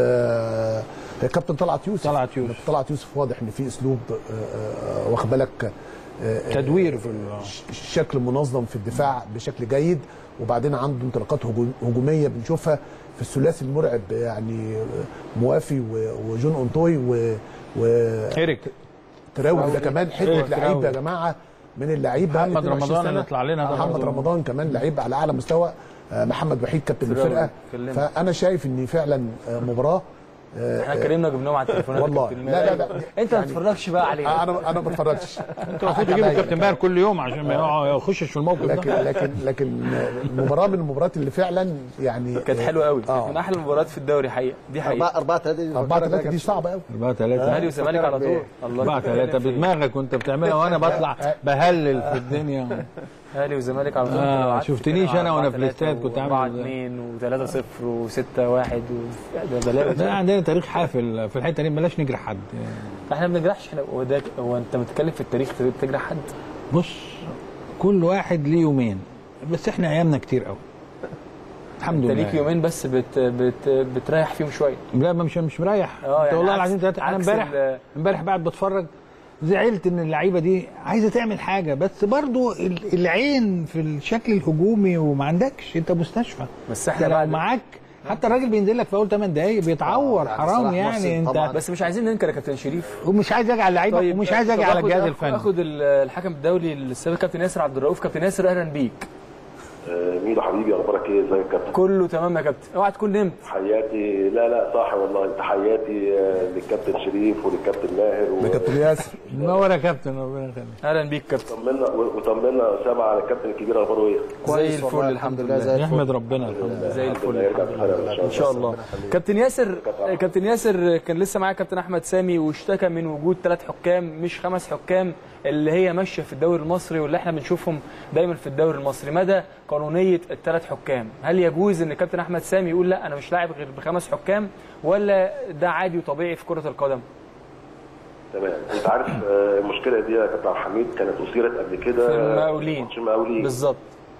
كابتن طلعت يوسف واضح ان في اسلوب واخد بالك تدوير في الشكل منظم في الدفاع بشكل جيد، وبعدين عنده انطلاقات هجوميه بنشوفها في الثلاثي المرعب يعني موافي وجون اونتوي و إيريك تراوي ده كمان حته لعيب يا جماعه من اللعيبه. محمد رمضان اللي يطلع لنا ده محمد رمضان كمان لعيب على اعلى مستوى. محمد وحيد كابتن الفرقه. فانا شايف ان فعلا مباراه احنا اتكلمنا جبناهم على التليفونات والله. لا انت ما تتفرجش بقى عليه. انا ما بتفرجش. انت المفروض تجيب الكابتن ماهر كل يوم عشان ما يخشش في الموقف ده. لكن المباراه من المباريات اللي فعلا يعني كانت حلوه قوي. من احلى المباريات في الدوري حقيقه. دي حقيقه 4-3 دي صعبه قوي. 4-3 اهلي وزمالك على طول. 4-3 بدماغك وانت بتعملها وانا بطلع بهلل في الدنيا. اهلي وزمالك على طول. شفتنيش انا وانا في الاستاد كنت عامل 4-2 و3-0 و6-1 ده عندنا تاريخ حافل في الحته دي، بلاش نجرح حد. احنا ما بنجرحش. هو انت بتتكلم في التاريخ بتجرح حد؟ بص كل واحد ليه يومين، بس احنا ايامنا كتير قوي الحمد لله. انت ليك يومين بس بتريح فيهم شويه. لا مش مريح. يعني والله العظيم انا امبارح بعد بتفرج زعلت ان اللعيبه دي عايزه تعمل حاجه، بس برضو العين في الشكل الهجومي وما عندكش، انت مستشفى. بس احنا لو معاك حتى الراجل بينزل لك في اول 8 دقايق بيتعور. حرام يعني انت طبعا. بس مش عايزين ننكر يا كابتن شريف، ومش عايز اجي على اللعيبه. طيب ومش عايز اجي على الجهاز الفني. اخد الحكم الدولي السابق كابتن ياسر عبد الرؤوف. كابتن ياسر اهلا بيك. ميدو حبيبي اخبارك ايه؟ ازيك يا كابتن؟ كله تمام يا كابتن. اوعى تكون نمت. تحياتي لا صح والله. تحياتي للكابتن شريف وللكابتن ماهر والكابتن ياسر. منور يا كابتن ربنا يخليك. اهلا بيك كابتن. وطمنا اسامه على الكابتن الكبير اخباره ايه؟ زي الفل الحمد لله. نحمد ربنا الحمد لله زي الفل ان شاء الله. كابتن ياسر كان لسه معايا كابتن احمد سامي واشتكى من وجود 3 حكام مش 5 حكام اللي هي ماشيه في الدوري المصري واللي احنا بنشوفهم دايما في الدوري المصري. مدى قانونيه ال3 حكام؟ هل يجوز ان كابتن احمد سامي يقول لا انا مش لاعب غير ب5 حكام، ولا ده عادي وطبيعي في كره القدم؟ تمام. انت عارف المشكله دي يا كابتن حميد كانت اثيرت قبل كده في المقاولين بالظبط.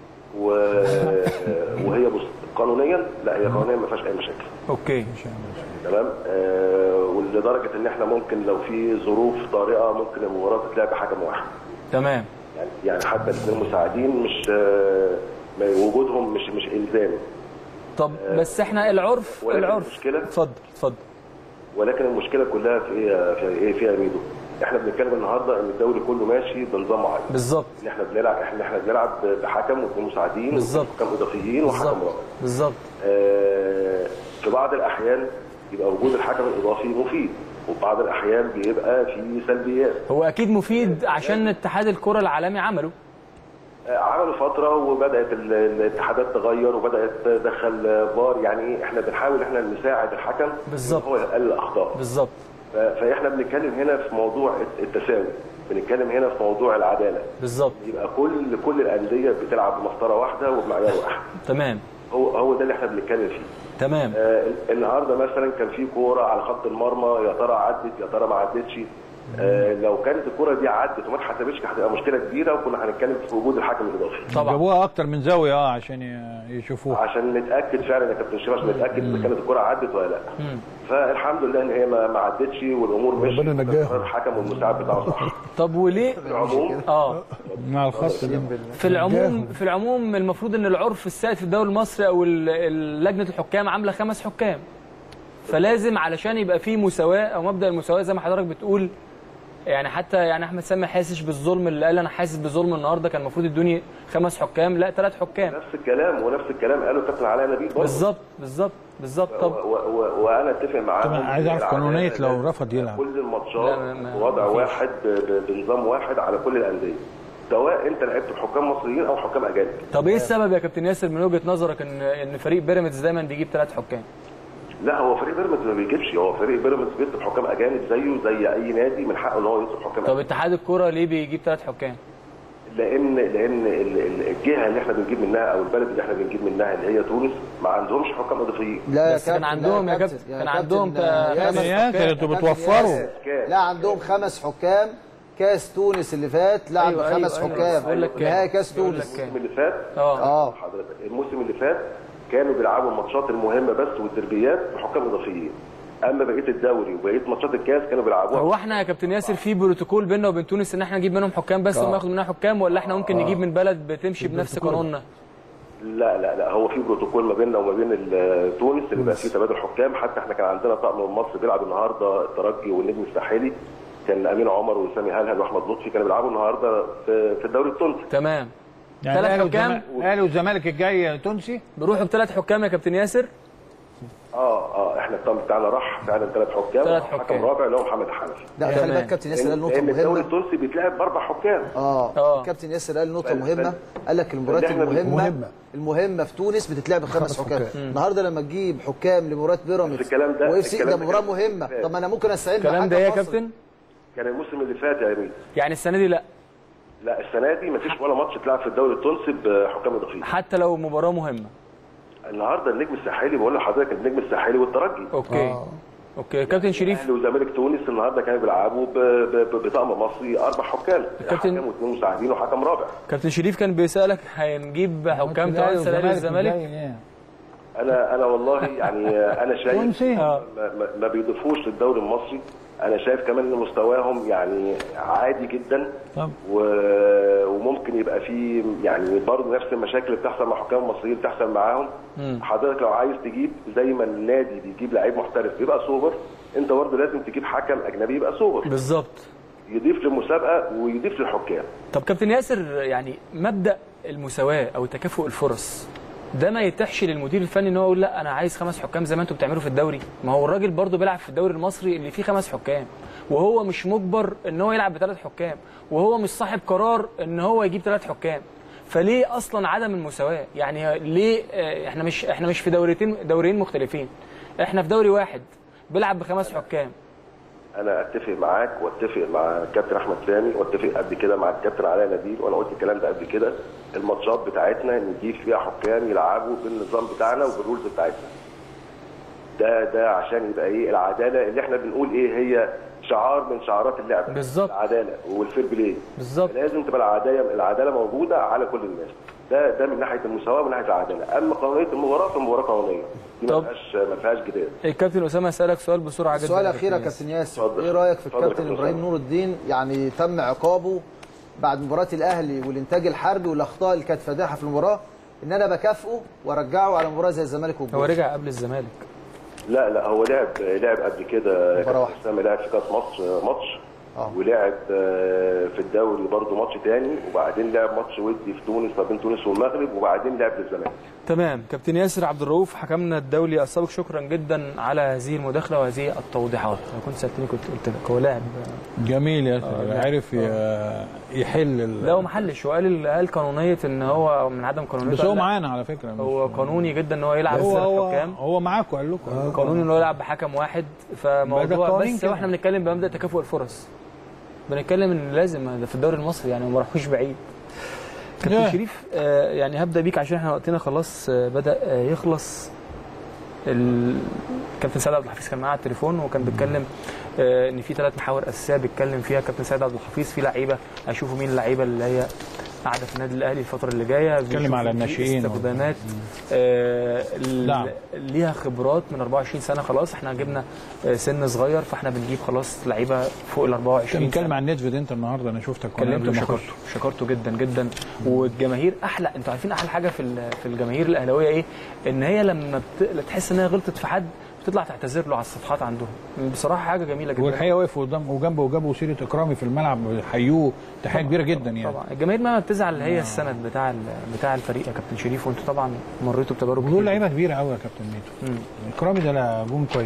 وهي بص قانونيا لا هي قانونيا ما فيهاش اي مشاكل. اوكي تمام. ولدرجه ان احنا ممكن لو في ظروف طارئه ممكن المباراه تتلعب بحكم واحد. تمام. يعني حتى الاثنين مساعدين مش وجودهم مش الزامي. طب بس احنا العرف المشكله اتفضل. ولكن المشكله كلها في ايه فيها ميدو. احنا بنتكلم النهارده ان الدوري كله ماشي بنظام معين. بالظبط. ان احنا بنلعب بحكم واثنين مساعدين بالظبط، وحكم اضافيين وحكم رابع. بالظبط. في بعض الاحيان يبقى وجود الحكم الاضافي مفيد، وفي بعض الاحيان بيبقى في سلبيات. هو اكيد مفيد عشان اتحاد الكره العالمي عملوا فتره وبدات الاتحادات تغير وبدات تدخل فار. يعني احنا بنحاول احنا نساعد الحكم بالظبط هو يقلل الاخطاء بالظبط. فاحنا بنتكلم هنا في موضوع التساوي، بنتكلم هنا في موضوع العداله بالظبط. يبقى كل الانديه بتلعب بمسطره واحده وبمعيار واحد. تمام. هو ده اللي احنا بنتكلم فيه. تمام. النهارده مثلا كان في كوره على خط المرمى، يا ترى عدت يا ترى ما عدتش. لو كانت الكوره دي عدت وما اتحسبتش كانت هتبقى مشكله كبيره، وكنا هنتكلم في وجود الحكم الاضافي. طبعا جابوها اكتر من زاويه عشان يشوفوها، عشان نتاكد فعلا يا كابتن شريف، عشان نتاكد اذا كانت الكوره عدت ولا لا. فالحمد لله ان هي ما عدتش والامور مشيت، ربنا نجاهم. الحكم والمساعد بتاعه صح. طب وليه في العموم مع الخط ده. في العموم المفروض ان العرف السائد في الدوري المصري او لجنه الحكام عامله 5 حكام، فلازم علشان يبقى في مساواه او مبدا المساواه زي ما حضرتك بتقول، يعني حتى يعني احمد سامي حاسس بالظلم اللي قال انا حاسس بالظلم النهارده، كان المفروض يدوني 5 حكام، لا 3 حكام. نفس الكلام قاله الكابتن علاء نبيل برضه. بالظبط. طب وانا اتفق معاه. طبعا عايز اعرف قانونيه لو رفض يلعب كل الماتشات بوضع واحد بنظام واحد على كل الانديه، سواء انت لعبت بحكام مصريين او حكام اجانب. طب ايه السبب يا كابتن ياسر من وجهه نظرك ان فريق بيراميدز دايما بيجيب 3 حكام؟ لا، هو فريق بيراميدز ما بيجيبش، هو فريق بيراميدز بيطلب حكام اجانب زيه زي اي نادي، من حقه ان هو يطلب حكام. طب اتحاد الكوره ليه بيجيب 3 حكام؟ لان الجهه اللي احنا بنجيب منها او البلد اللي احنا بنجيب منها اللي هي تونس ما عندهمش حكام اضافيين. لا بس كان عندهم يا كابتن، كان عندهم 5 حكام. انتوا بتوفروا. لا، عندهم 5 حكام. كاس تونس اللي فات لعب 5 حكام نهائي كاس تونس. الموسم اللي فات حضرتك الموسم اللي فات كانوا بيلعبوا الماتشات المهمه بس والدربيات بحكام اضافيين، اما بقيه الدوري وبقيه ماتشات الكاس كانوا بيلعبوها. هو احنا يا كابتن ياسر في بروتوكول بيننا وبين تونس ان احنا نجيب منهم حكام بس وما ياخدوا مننا حكام، ولا احنا ممكن نجيب من بلد بتمشي بنفس قانوننا؟ لا، هو في بروتوكول ما بيننا وما بين تونس اللي بقى فيه تبادل حكام. حتى احنا كان عندنا طقم من مصر بيلعب النهارده الترجي والنجم الساحلي، كان امين عمر وسامي هلهل واحمد لطفي كانوا بيلعبوا النهارده في الدوري التونسي. تمام. يعني 3 حكام. الاهلي والزمالك الجاي تونسي بيروحوا ب3 حكام يا كابتن ياسر. احنا الطقم بتاعنا راح فعلا 3 حكام. 3 حكام. حكم رابع اللي هو محمد حنفي. لا، خلي بالك كابتن ياسر قال نقطه لان الدوري مهمه. التونسي بيتلعب ب4 حكام. كابتن ياسر قال نقطه مهمه، قال لك المباريات المهمه في تونس بتتلعب ب5 حكام. النهارده لما تجيب حكام لمباراه بيراميدز الكلام ده مباراه مهمه. طب ما انا ممكن استعين الكلام ده ايه يا كابتن؟ كان الموسم اللي فات يا امين. يعني السنه دي لا السنه دي مفيش ولا ماتش اتلعب في الدوري التونسي بحكام اضافيين حتى لو مباراه مهمه. النهارده النجم الساحلي، بقول لحضرتك النجم الساحلي والترجي. اوكي كابتن شريف. الاهلي وزمالك تونس النهارده كانوا بيلعبوا بطقم مصري 4 حكام، حكم و2 مساعدين وحكم رابع. كابتن شريف كان بيسالك هنجيب حكام توانسه لأهلي والزمالك. انا والله يعني انا شايف ما بيضيفوش للدوري المصري. انا شايف كمان ان مستواهم يعني عادي جدا. وممكن يبقى في يعني برضه نفس المشاكل اللي بتحصل مع حكام مصريين بتحصل معاهم. حضرتك لو عايز تجيب زي ما النادي بيجيب لعيب محترف بيبقى سوبر، انت برضه لازم تجيب حكم اجنبي يبقى سوبر بالظبط، يضيف للمسابقه ويضيف للحكام. طب كابتن ياسر، يعني مبدا المساواه او تكافؤ الفرص ده ما يتيحش للمدير الفني ان هو يقول لا انا عايز 5 حكام زي ما انتم بتعملوا في الدوري؟ ما هو الراجل برضه بيلعب في الدوري المصري اللي فيه 5 حكام، وهو مش مجبر ان هو يلعب ب3 حكام، وهو مش صاحب قرار ان هو يجيب 3 حكام. فليه اصلا عدم المساواه؟ يعني ليه احنا مش في دوريين مختلفين، احنا في دوري واحد بيلعب ب5 حكام. انا اتفق معاك واتفق مع الكابتن احمد سامي واتفق قبل كده مع الكابتن علاء نبيل، وانا قلت الكلام ده قبل كده. الماتشات بتاعتنا نجيب فيها حكام يلعبوا بالنظام بتاعنا وبالرولز بتاعتنا. ده عشان يبقى ايه العداله اللي احنا بنقول ايه هي شعار من شعارات اللعبه بالظبط، العداله والفير بلاي بالظبط. لازم تبقى العداله موجوده على كل الناس. ده من ناحيه المساواه ومن ناحيه العداله. اما قانونيه المباراه فالمباراه قانونيه دي ما فيهاش جدال. الكابتن اسامه اسالك سؤال بسرعه جدا. السؤال الاخير يا كابتن ياسر، ايه رايك في الكابتن ابراهيم نور الدين؟ يعني تم عقابه بعد مباراه الاهلي والانتاج الحربي والاخطاء اللي كانت فادحه في المباراه، ان انا بكافئه وارجعه على مباراه زي الزمالك والجول. هو رجع قبل الزمالك؟ لا هو لعب قبل كده. اسامه لعب في كاس مصر ماتش ولعب في الدوري برضه ماتش تاني، وبعدين لعب ماتش ودي في تونس ما بين تونس والمغرب، وبعدين لعب للزمالك. تمام. كابتن ياسر عبد الرؤوف حكمنا الدولي السابق، شكرا جدا على هذه المداخله وهذه التوضيحات. لو كنت سالتني كنت قلت لك هو لاعب جميل يا عرف يحل. لا هو ما حلش، وقال قانونيه ان هو من عدم قانونيه. بس هو معانا على فكره، هو قانوني جدا ان هو يلعب بحكام. هو معاكم قال لكم قانوني ان هو يلعب بحكم واحد. فموضوع بس احنا بنتكلم بمبدا تكافؤ الفرص، بنتكلم ان لازم ده في الدوري المصري يعني ما راحوش بعيد. كابتن شريف يعني هبدا بيك عشان احنا وقتنا خلاص بدا يخلص. كابتن سيد عبد الحفيظ كان معاه على التليفون وكان بيتكلم ان في 3 محاور اساسيه بيتكلم فيها كابتن سيد عبد الحفيظ. في لعيبه هيشوفوا مين اللعيبه اللي هي قاعده في النادي الاهلي الفتره اللي جايه، بيتكلم على الناشئين استخدامات ليها خبرات من 24 سنه. خلاص احنا جبنا سن صغير فاحنا بنجيب خلاص لعيبه فوق ال 24. بتتكلم عن نيدفيد انت النهارده، انا شفتك كلمته شكرته جدا جدا. والجماهير احلى، انتوا عارفين احلى حاجه في الجماهير الاهلاويه ايه؟ ان هي لما تحس ان هي غلطت في حد بتطلع تعتذر له على الصفحات عندهم. بصراحه حاجه جميله جدا. والحقيقه وقفوا قدام وجنبه وجابوا سيره اكرامي في الملعب، حيوه تحيه كبيره جدا يعني. طبعا الجماهير ما بتزعل، هي السند بتاع الفريق يا كابتن شريف، وانتوا طبعا مريتوا بتجارب دول لعيبه كبيره قوي يا كابتن ميدو. اكرامي ده جون كويس.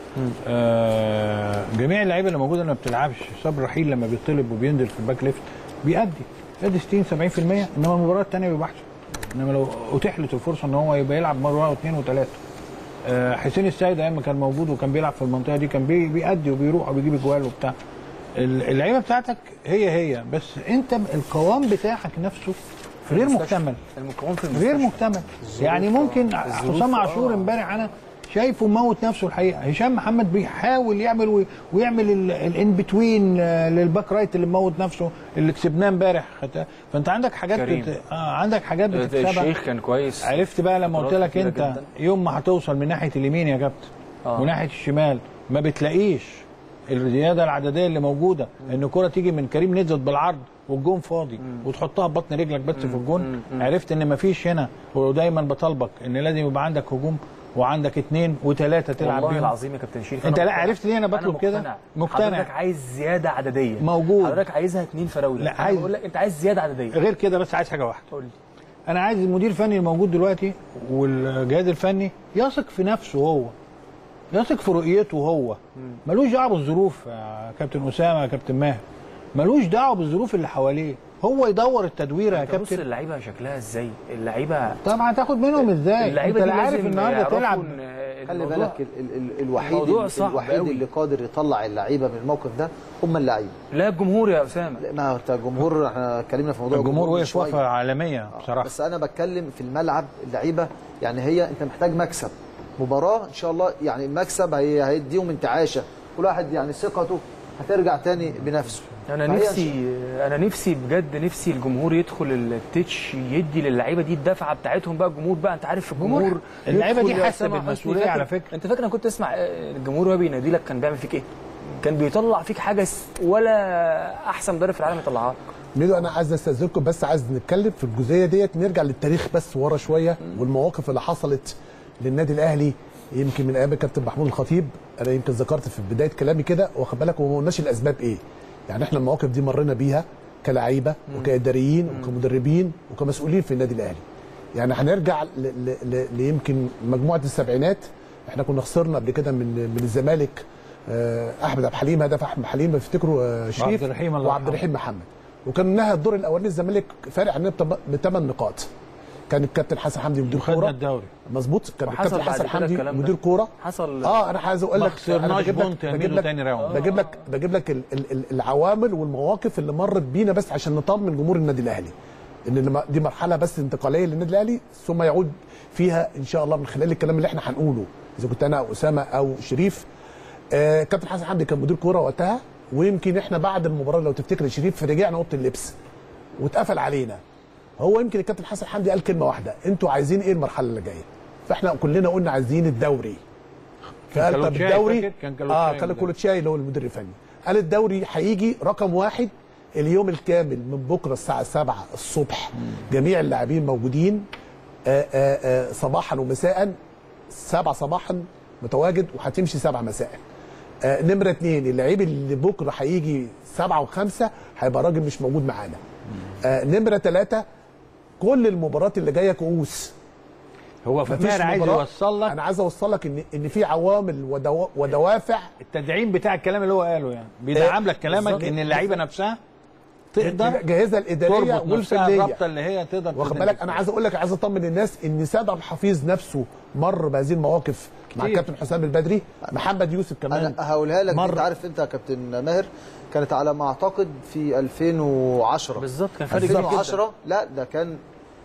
جميع اللعيبه اللي موجوده اللي ما بتلعبش، صبري رحيل لما بيطلب وبينزل في الباك ليفت بيأدي 60 70%، انما المباراه الثانيه بيبقى احسن. انما لو اتيح له الفرصه ان هو يبقى يلعب مره واثنين وثلاثه. حسين السيد ايام ما كان موجود وكان بيلعب في المنطقه دي كان بيأدي وبيروح وبيجيب اجوال وبتاع. اللعيبه بتاعتك هي بس انت القوام بتاعك نفسه غير مكتمل. غير مكتمل. يعني ممكن حسام عاشور امبارح انا شايفه موت نفسه الحقيقه. هشام محمد بيحاول يعمل ويعمل الان بتوين للباك رايت اللي موت نفسه اللي كسبناه امبارح. فانت عندك حاجات عندك حاجات بتكسبها. الشيخ كان كويس. عرفت بقى لما قلت لك انت جداً. يوم ما هتوصل من ناحيه اليمين يا كابتن وناحيه الشمال ما بتلاقيش الزياده العدديه اللي موجوده، ان الكره تيجي من كريم نزلت بالعرض والجون فاضي وتحطها ببطن رجلك بس في الجون. عرفت ان ما فيش هنا. ودايما بطالبك ان لازم يبقى عندك هجوم وعندك 2 و3 تلعب بيهم. والله العظيم يا كابتن شريف انت لا عرفت ليه انا بطلب كده؟ مقتنع. حضرتك عايز زياده عدديه موجود. حضرتك عايزها 2 فراوله. لا عايز بقول لك انت عايز زياده عدديه. غير كده بس عايز حاجه واحده. قول لي. انا عايز المدير الفني الموجود دلوقتي والجهاز الفني يثق في نفسه هو، يثق في رؤيته هو. ملوش دعوه بالظروف يا كابتن اسامه يا كابتن ماهر، ملوش دعوه بالظروف اللي حواليه، هو يدور التدويره يا كابتن. بص اللعيبه شكلها ازاي؟ اللعيبه طبعا هتاخد منهم ازاي؟ اللعيبه انت دي عارف النهارده تلعب. خلي بالك الوحيد اللي قادر يطلع اللعيبه من الموقف ده هم اللعيبه. لا الجمهور يا اسامه. ما انت الجمهور، احنا اتكلمنا في موضوع الجمهور وقف وقفه عالميه بصراحه. بس انا بتكلم في الملعب اللعيبه، يعني هي انت محتاج مكسب مباراه ان شاء الله، يعني المكسب هيديهم انتعاشه، كل واحد يعني ثقته هترجع تاني بنفسه. انا نفسي بجد نفسي الجمهور يدخل التتش يدي للعيبه دي الدفعه بتاعتهم بقى. الجمهور بقى انت عارف الجمهور اللعيبه دي حاسه بالمسؤوليه على فكره. انت فاكر انا كنت تسمع الجمهور وهو بينادي لك كان بيعمل فيك ايه؟ كان بيطلع فيك حاجه ولا احسن مدرب في العالم يطلعها لك. ميدو انا عايز استاذنكم بس عايز نتكلم في الجزئيه ديت، نرجع للتاريخ بس ورا شويه والمواقف اللي حصلت للنادي الاهلي يمكن من ايام الكابتن محمود الخطيب. انا يمكن ذكرت في بدايه كلامي كده واخد بالك وما قلناش الاسباب ايه. يعني احنا المواقف دي مرينا بيها كلاعيبه وكاداريين وكمدربين وكمسؤولين في النادي الاهلي. يعني هنرجع ليمكن مجموعه السبعينات. احنا كنا خسرنا قبل كده من الزمالك احمد عبد الحليم، هدف احمد حليم بفتكره شريف وعبد الرحيم محمد، وكان نهى الدور الاولاني الزمالك فارق عننا ب8 نقاط. كان الكابتن حسن حمدي مدير كوره. خدنا الدوري مظبوط. كان الكابتن حسن حمدي مدير كوره. حصل انا عايز اقول لك بجيب لك العوامل والمواقف اللي مرت بينا بس عشان نطمن جمهور النادي الاهلي ان دي مرحله بس انتقاليه للنادي الاهلي، ثم يعود فيها ان شاء الله من خلال الكلام اللي احنا هنقوله اذا كنت انا او اسامه او شريف. كابتن حسن حمدي كان مدير كوره وقتها، ويمكن احنا بعد المباراه لو تفتكر شريف رجعنا اوضه اللبس واتقفل علينا. هو يمكن الكابتن حسن حمدي قال كلمه واحده، انتوا عايزين ايه المرحله اللي جايه؟ فاحنا كلنا قلنا عايزين الدوري. فقال طب الدوري كان كولوتشاي اللي هو المدير الفني قال الدوري هيجي رقم 1 اليوم الكامل من بكره الساعه 7 الصبح. جميع اللاعبين موجودين صباحا ومساء. 7 صباحا متواجد وهتمشي 7 مساء. نمره 2 اللعيب اللي بكره هيجي 7 و5 هيبقى راجل مش موجود معانا. نمره 3 كل المباريات اللي جايه كؤوس. هو فماهر عايز يوصل لك، انا عايز اوصل لك ان في عوامل ودوافع. التدعيم بتاع الكلام اللي هو قاله يعني بيدعم لك كلامك ان اللعيبه نفسها تقدر الجهازه الاداريه والفنيه الرابطه اللي هي تقدر واخد بالك. انا عايز اقول لك عايز اطمن الناس ان سيد عبد الحفيظ نفسه مر بهذه المواقف مع الكابتن حسام البدري. محمد يوسف كمان انا هقولها لك. انت عارف انت يا كابتن ماهر كانت على ما اعتقد في 2010 بالظبط. كان فرق 2010 لا ده كان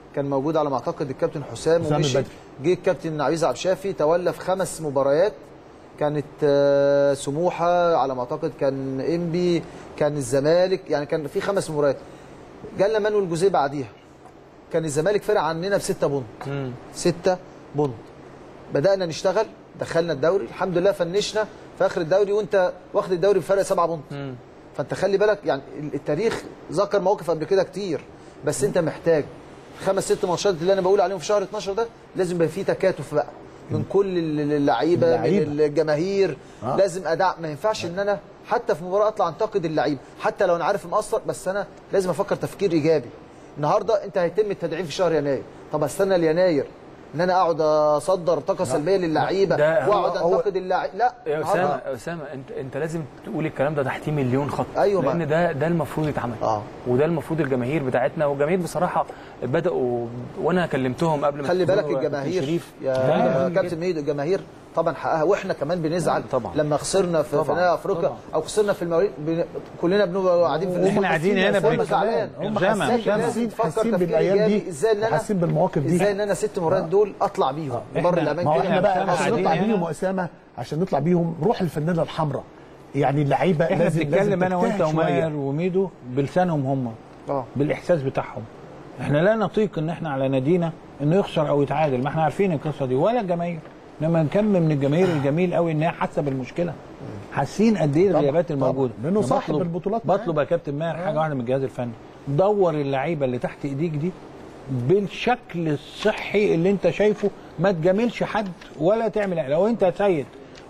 كان موجود على ما اعتقد الكابتن حسام ومشي، جه الكابتن عزيز عبد الشافي تولى في 5 مباريات، كانت سموحه على ما اعتقد، كان انبي، كان الزمالك، يعني كان في 5 مباريات. جالنا مانويل جوزيه بعديها، كان الزمالك فرق عننا ب6 بونت 6 بونت. بدانا نشتغل، دخلنا الدوري الحمد لله، فنشنا في اخر الدوري وانت واخد الدوري بفرق 7 بونت. فانت خلي بالك يعني التاريخ ذكر مواقف قبل كده كتير، بس انت محتاج 5-6 ماتشات اللي انا بقول عليهم في شهر 12 ده لازم يبقى فيه تكاتف بقى من كل اللعيبه، من الجماهير. لازم اداء، ما ينفعش ان انا حتى في مباراه اطلع انتقد اللعيبه حتى لو انا عارف مقصر، بس انا لازم افكر تفكير ايجابي. النهارده انت هيتم التدعيم في شهر يناير، طب استنى ليناير ان انا اقعد اصدر طاقه سلبيه للعيبه واقعد انتقد اللعيبه؟ لا يا اسامه انت لازم تقول الكلام ده تحتيه مليون خط. أيوة، لان ده المفروض يتعمل. وده المفروض الجماهير بتاعتنا، والجماهير بصراحه بداوا، وانا كلمتهم قبل ما خلي بالك الجماهير يا كابتن ميدو، الجماهير طبعا حقها، واحنا كمان بنزعل طبعا لما خسرنا في نهائي افريقيا او خسرنا في المواليد، كلنا بنبقى قاعدين في احنا قاعدين هنا هم حاسين بالايام دي، حاسين بالمواقف دي، ازاي ان انا 6 مرات دول اطلع بيهم بره الامان كده. احنا بقى عشان نطلع بيهم اسامه، عشان نطلع بيهم روح الفنانه الحمراء، يعني اللعيبه احنا بنتكلم انا وانت وماهر وميدو بلسانهم هم، بالاحساس بتاعهم. احنا لا نطيق ان احنا على نادينا انه يخسر او يتعادل، ما احنا عارفين القصه دي، ولا الجماهير. لما نكم من الجماهير الجميل قوي ان هي حاسه بالمشكله، حاسين قد ايه الغيابات الموجوده، لانه صاحب البطولات. بطلب يا كابتن ماهر حاجه واحده من الجهاز الفني، دور اللعيبه اللي تحت ايديك دي بالشكل الصحي اللي انت شايفه، ما تجاملش حد ولا تعمل. لو انت سيد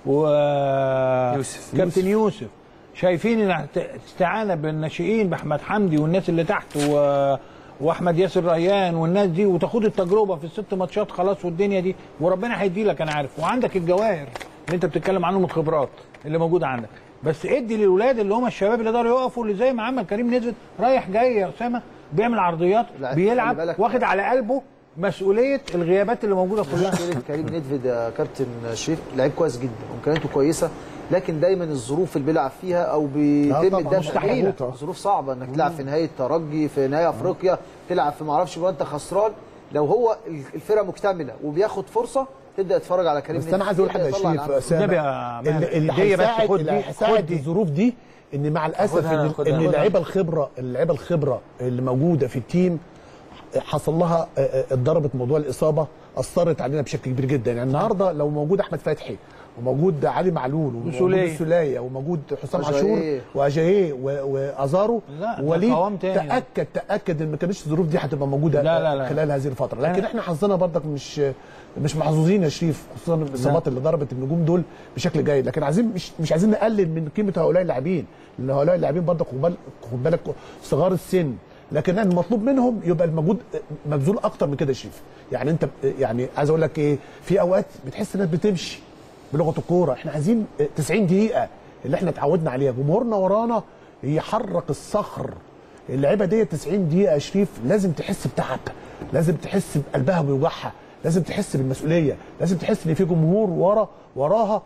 وكابتن يوسف شايفين ان استعانه بالناشئين باحمد حمدي والناس اللي تحت واحمد ياسر ريان والناس دي، وتاخد التجربه في ال6 ماتشات خلاص، والدنيا دي وربنا هيدي لك، انا عارف، وعندك الجواهر اللي انت بتتكلم عنهم، الخبرات اللي موجوده عندك، بس ادي للاولاد اللي هم الشباب اللي يقدروا يقفوا، اللي زي ما عمل كريم نيدفيد رايح جاي يا اسامه، بيعمل عرضيات، بيلعب، واخد على قلبه مسؤوليه الغيابات اللي موجوده كلها. كريم نيدفيد يا كابتن شريف لعيب كويس جدا وامكانياته كويسه، لكن دايما الظروف اللي بيلعب فيها او بيتم الدفع ظروف صعبه، انك تلعب في نهايه ترجي، في نهايه افريقيا، تلعب في ما اعرفش وانت خسران. لو هو الفرقه مكتمله وبياخد فرصه تبدا تتفرج على كريم. بس انا عايز اقول حاجه يا شريف، اللي هيساعد الظروف دي ان مع الاسف ان اللعيبه الخبره اللي موجوده في التيم حصل لها اتضربت، موضوع الاصابه اثرت علينا بشكل كبير جدا. يعني النهارده لو موجود احمد فتحي وموجود علي معلول وموجود السوليه وموجود حسام عاشور واجاييه وازارو وليد، تاكد ان ما كانتش الظروف دي هتبقى موجوده لا خلال هذه الفتره. لكن احنا حظنا برضك مش محظوظين يا شريف، خصوصا الاصابات اللي ضربت النجوم دول بشكل جيد. لكن عايزين مش عايزين نقلل من قيمه هؤلاء اللاعبين، لان هؤلاء اللاعبين برضك خد بالك صغار السن، لكن المطلوب منهم يبقى المجهود مبذول اكتر من كده يا شريف. يعني انت يعني عايز اقول لك ايه، في اوقات بتحس انك بتمشي بلغه الكوره، احنا عايزين 90 دقيقه اللي احنا اتعودنا عليها، جمهورنا ورانا يحرك الصخر. اللعيبه دي 90 دقيقه يا شريف لازم تحس بتعب، لازم تحس بقلبها بيوجعها، لازم تحس بالمسؤوليه، لازم تحس ان في جمهور وراها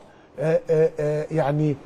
يعني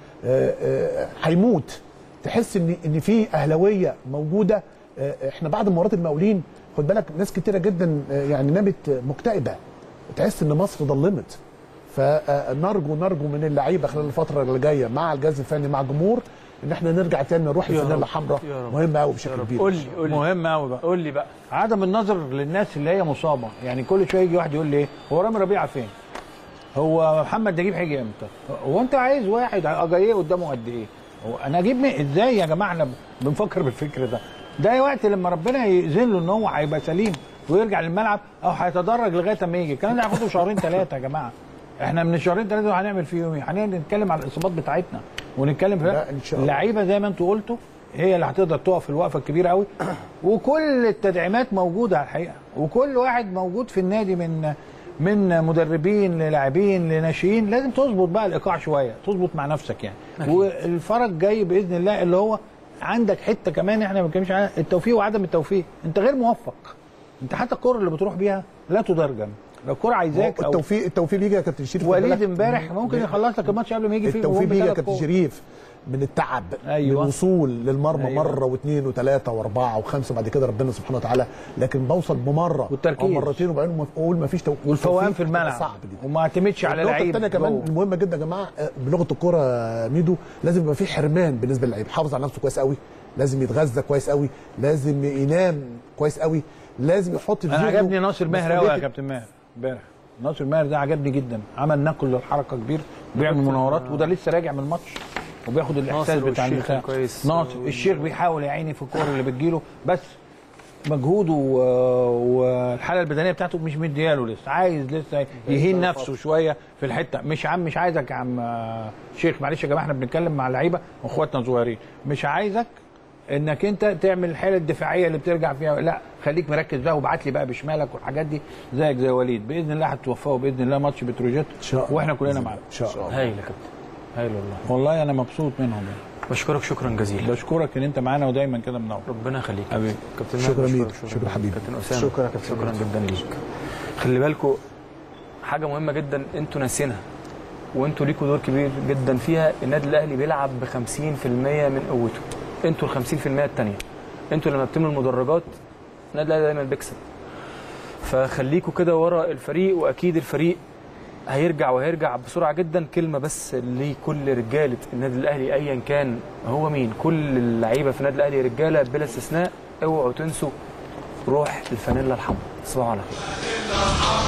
هيموت، تحس ان في اهلاويه موجوده. احنا بعد مباراه المقاولين خد بالك ناس كتيره جدا يعني نامت مكتئبه، تحس ان مصر ضلمت. فنرجو من اللعيبه خلال الفتره اللي جايه مع الجهاز الفني مع الجمهور ان احنا نرجع تاني نروح الفنانه الحمراء، مهمه قوي بشكل كبير. قول لي مهمه قوي بقى، قول لي بقى عدم النظر للناس اللي هي مصابه. يعني كل شويه يجي واحد يقول لي ايه، هو رامي ربيعه فين؟ هو محمد نجيب هيجي امتى؟ هو انت عايز واحد اجاييه قدامه قد ايه؟ هو انا اجيب ازاي يا جماعه؟ احنا بنفكر بالفكر ده وقت لما ربنا يأذن له ان هو هيبقى سليم ويرجع للملعب، او هيتدرج لغايه اما يجي. الكلام ده هياخده شهرين 3 يا جماعه. احنا من الشهرين 3 هنعمل فيهم ايه؟ هنتكلم على الاصابات بتاعتنا ونتكلم في اللعيبه زي ما انتوا قلتوا، هي اللي هتقدر تقف الوقفه الكبيره قوي، وكل التدعيمات موجوده على الحقيقه، وكل واحد موجود في النادي من مدربين للاعبين لناشئين. لازم تظبط بقى الايقاع شويه، تظبط مع نفسك يعني. والفرج جاي باذن الله، اللي هو عندك حته كمان احنا ما بنتكلمش عنها، التوفيق وعدم التوفيق. انت غير موفق، انت حتى الكره اللي بتروح بيها لا تترجم، لو الكوره عايزاك او التوفيق بيجي يا كابتن شريف. وليد امبارح ممكن يخلص لك الماتش قبل ما يجي فيه التوفيق بيجي يا كابتن شريف من التعب. أيوة. من الوصول للمرمى. أيوة. مره واثنين وثلاثه واربعه وخمسه بعد كده ربنا سبحانه وتعالى، لكن بوصل بمره والتركيز. او مرتين وبعدين اقول ما فيش والفوقان في الملعب صعب جدا وما اعتمدش على النقطه لعيب. الثانيه كمان المهمه جدا يا جماعه بلغه الكوره ميدو، لازم يبقى في حرمان بالنسبه للعيب، يحافظ على نفسه كويس قوي، لازم يتغذى كويس قوي، لازم ينام كويس قوي، لازم يحط في انا ذهنه عجبني ناصر ماهر قوي يا كابتن ماهر امبارح. ناصر ماهر ده عجبني جدا، عمل نقل للحركه كبير، بيعمل مناورات وده لسه راجع من الماتش وبياخد الاحساس بتاع الدفاع. ناصر الشيخ بيحاول يا عيني في الكوره اللي بتجيله، بس مجهوده والحاله البدنيه بتاعته مش مدياله لسه، عايز لسه يهين نفسه شويه في الحته. مش عايزك يا عم شيخ، معلش يا جماعه احنا بنتكلم مع اللعيبه واخواتنا صغيرين، مش عايزك انك انت تعمل الحاله الدفاعيه اللي بترجع فيها، لا خليك مركز بقى وابعت لي بقى بشمالك والحاجات دي زيك زي وليد. باذن الله هتوفقه باذن الله ماتش بتروجيت واحنا كلنا معاك ان شاء الله. هايل يا كابتن، هايل والله انا مبسوط منهم يعني. بشكرك شكرا جزيلا. بشكرك ان انت معانا ودايما كده منور. ربنا يخليك حبيبي. كابتن. شكرا ليك، شكرا حبيبي. كابتن اسامه شكرا يا كابتن. شكرا جدا ليك. خلي بالكم حاجه مهمه جدا انتوا ناسينها وانتوا ليكوا دور كبير جدا فيها. النادي الاهلي بيلعب ب 50% من قوته، انتوا ال 50% الثانيه. انتوا لما بتملوا المدرجات النادي الاهلي دايما بيكسب، فخليكوا كده ورا الفريق، واكيد الفريق هيرجع بسرعه جدا. كلمه بس لكل رجاله النادي الاهلي ايا كان هو مين، كل اللعيبه في النادي الاهلي رجاله بلا استثناء، اوعوا تنسوا روح الفانيلا الحمراء. تصبحوا على خير.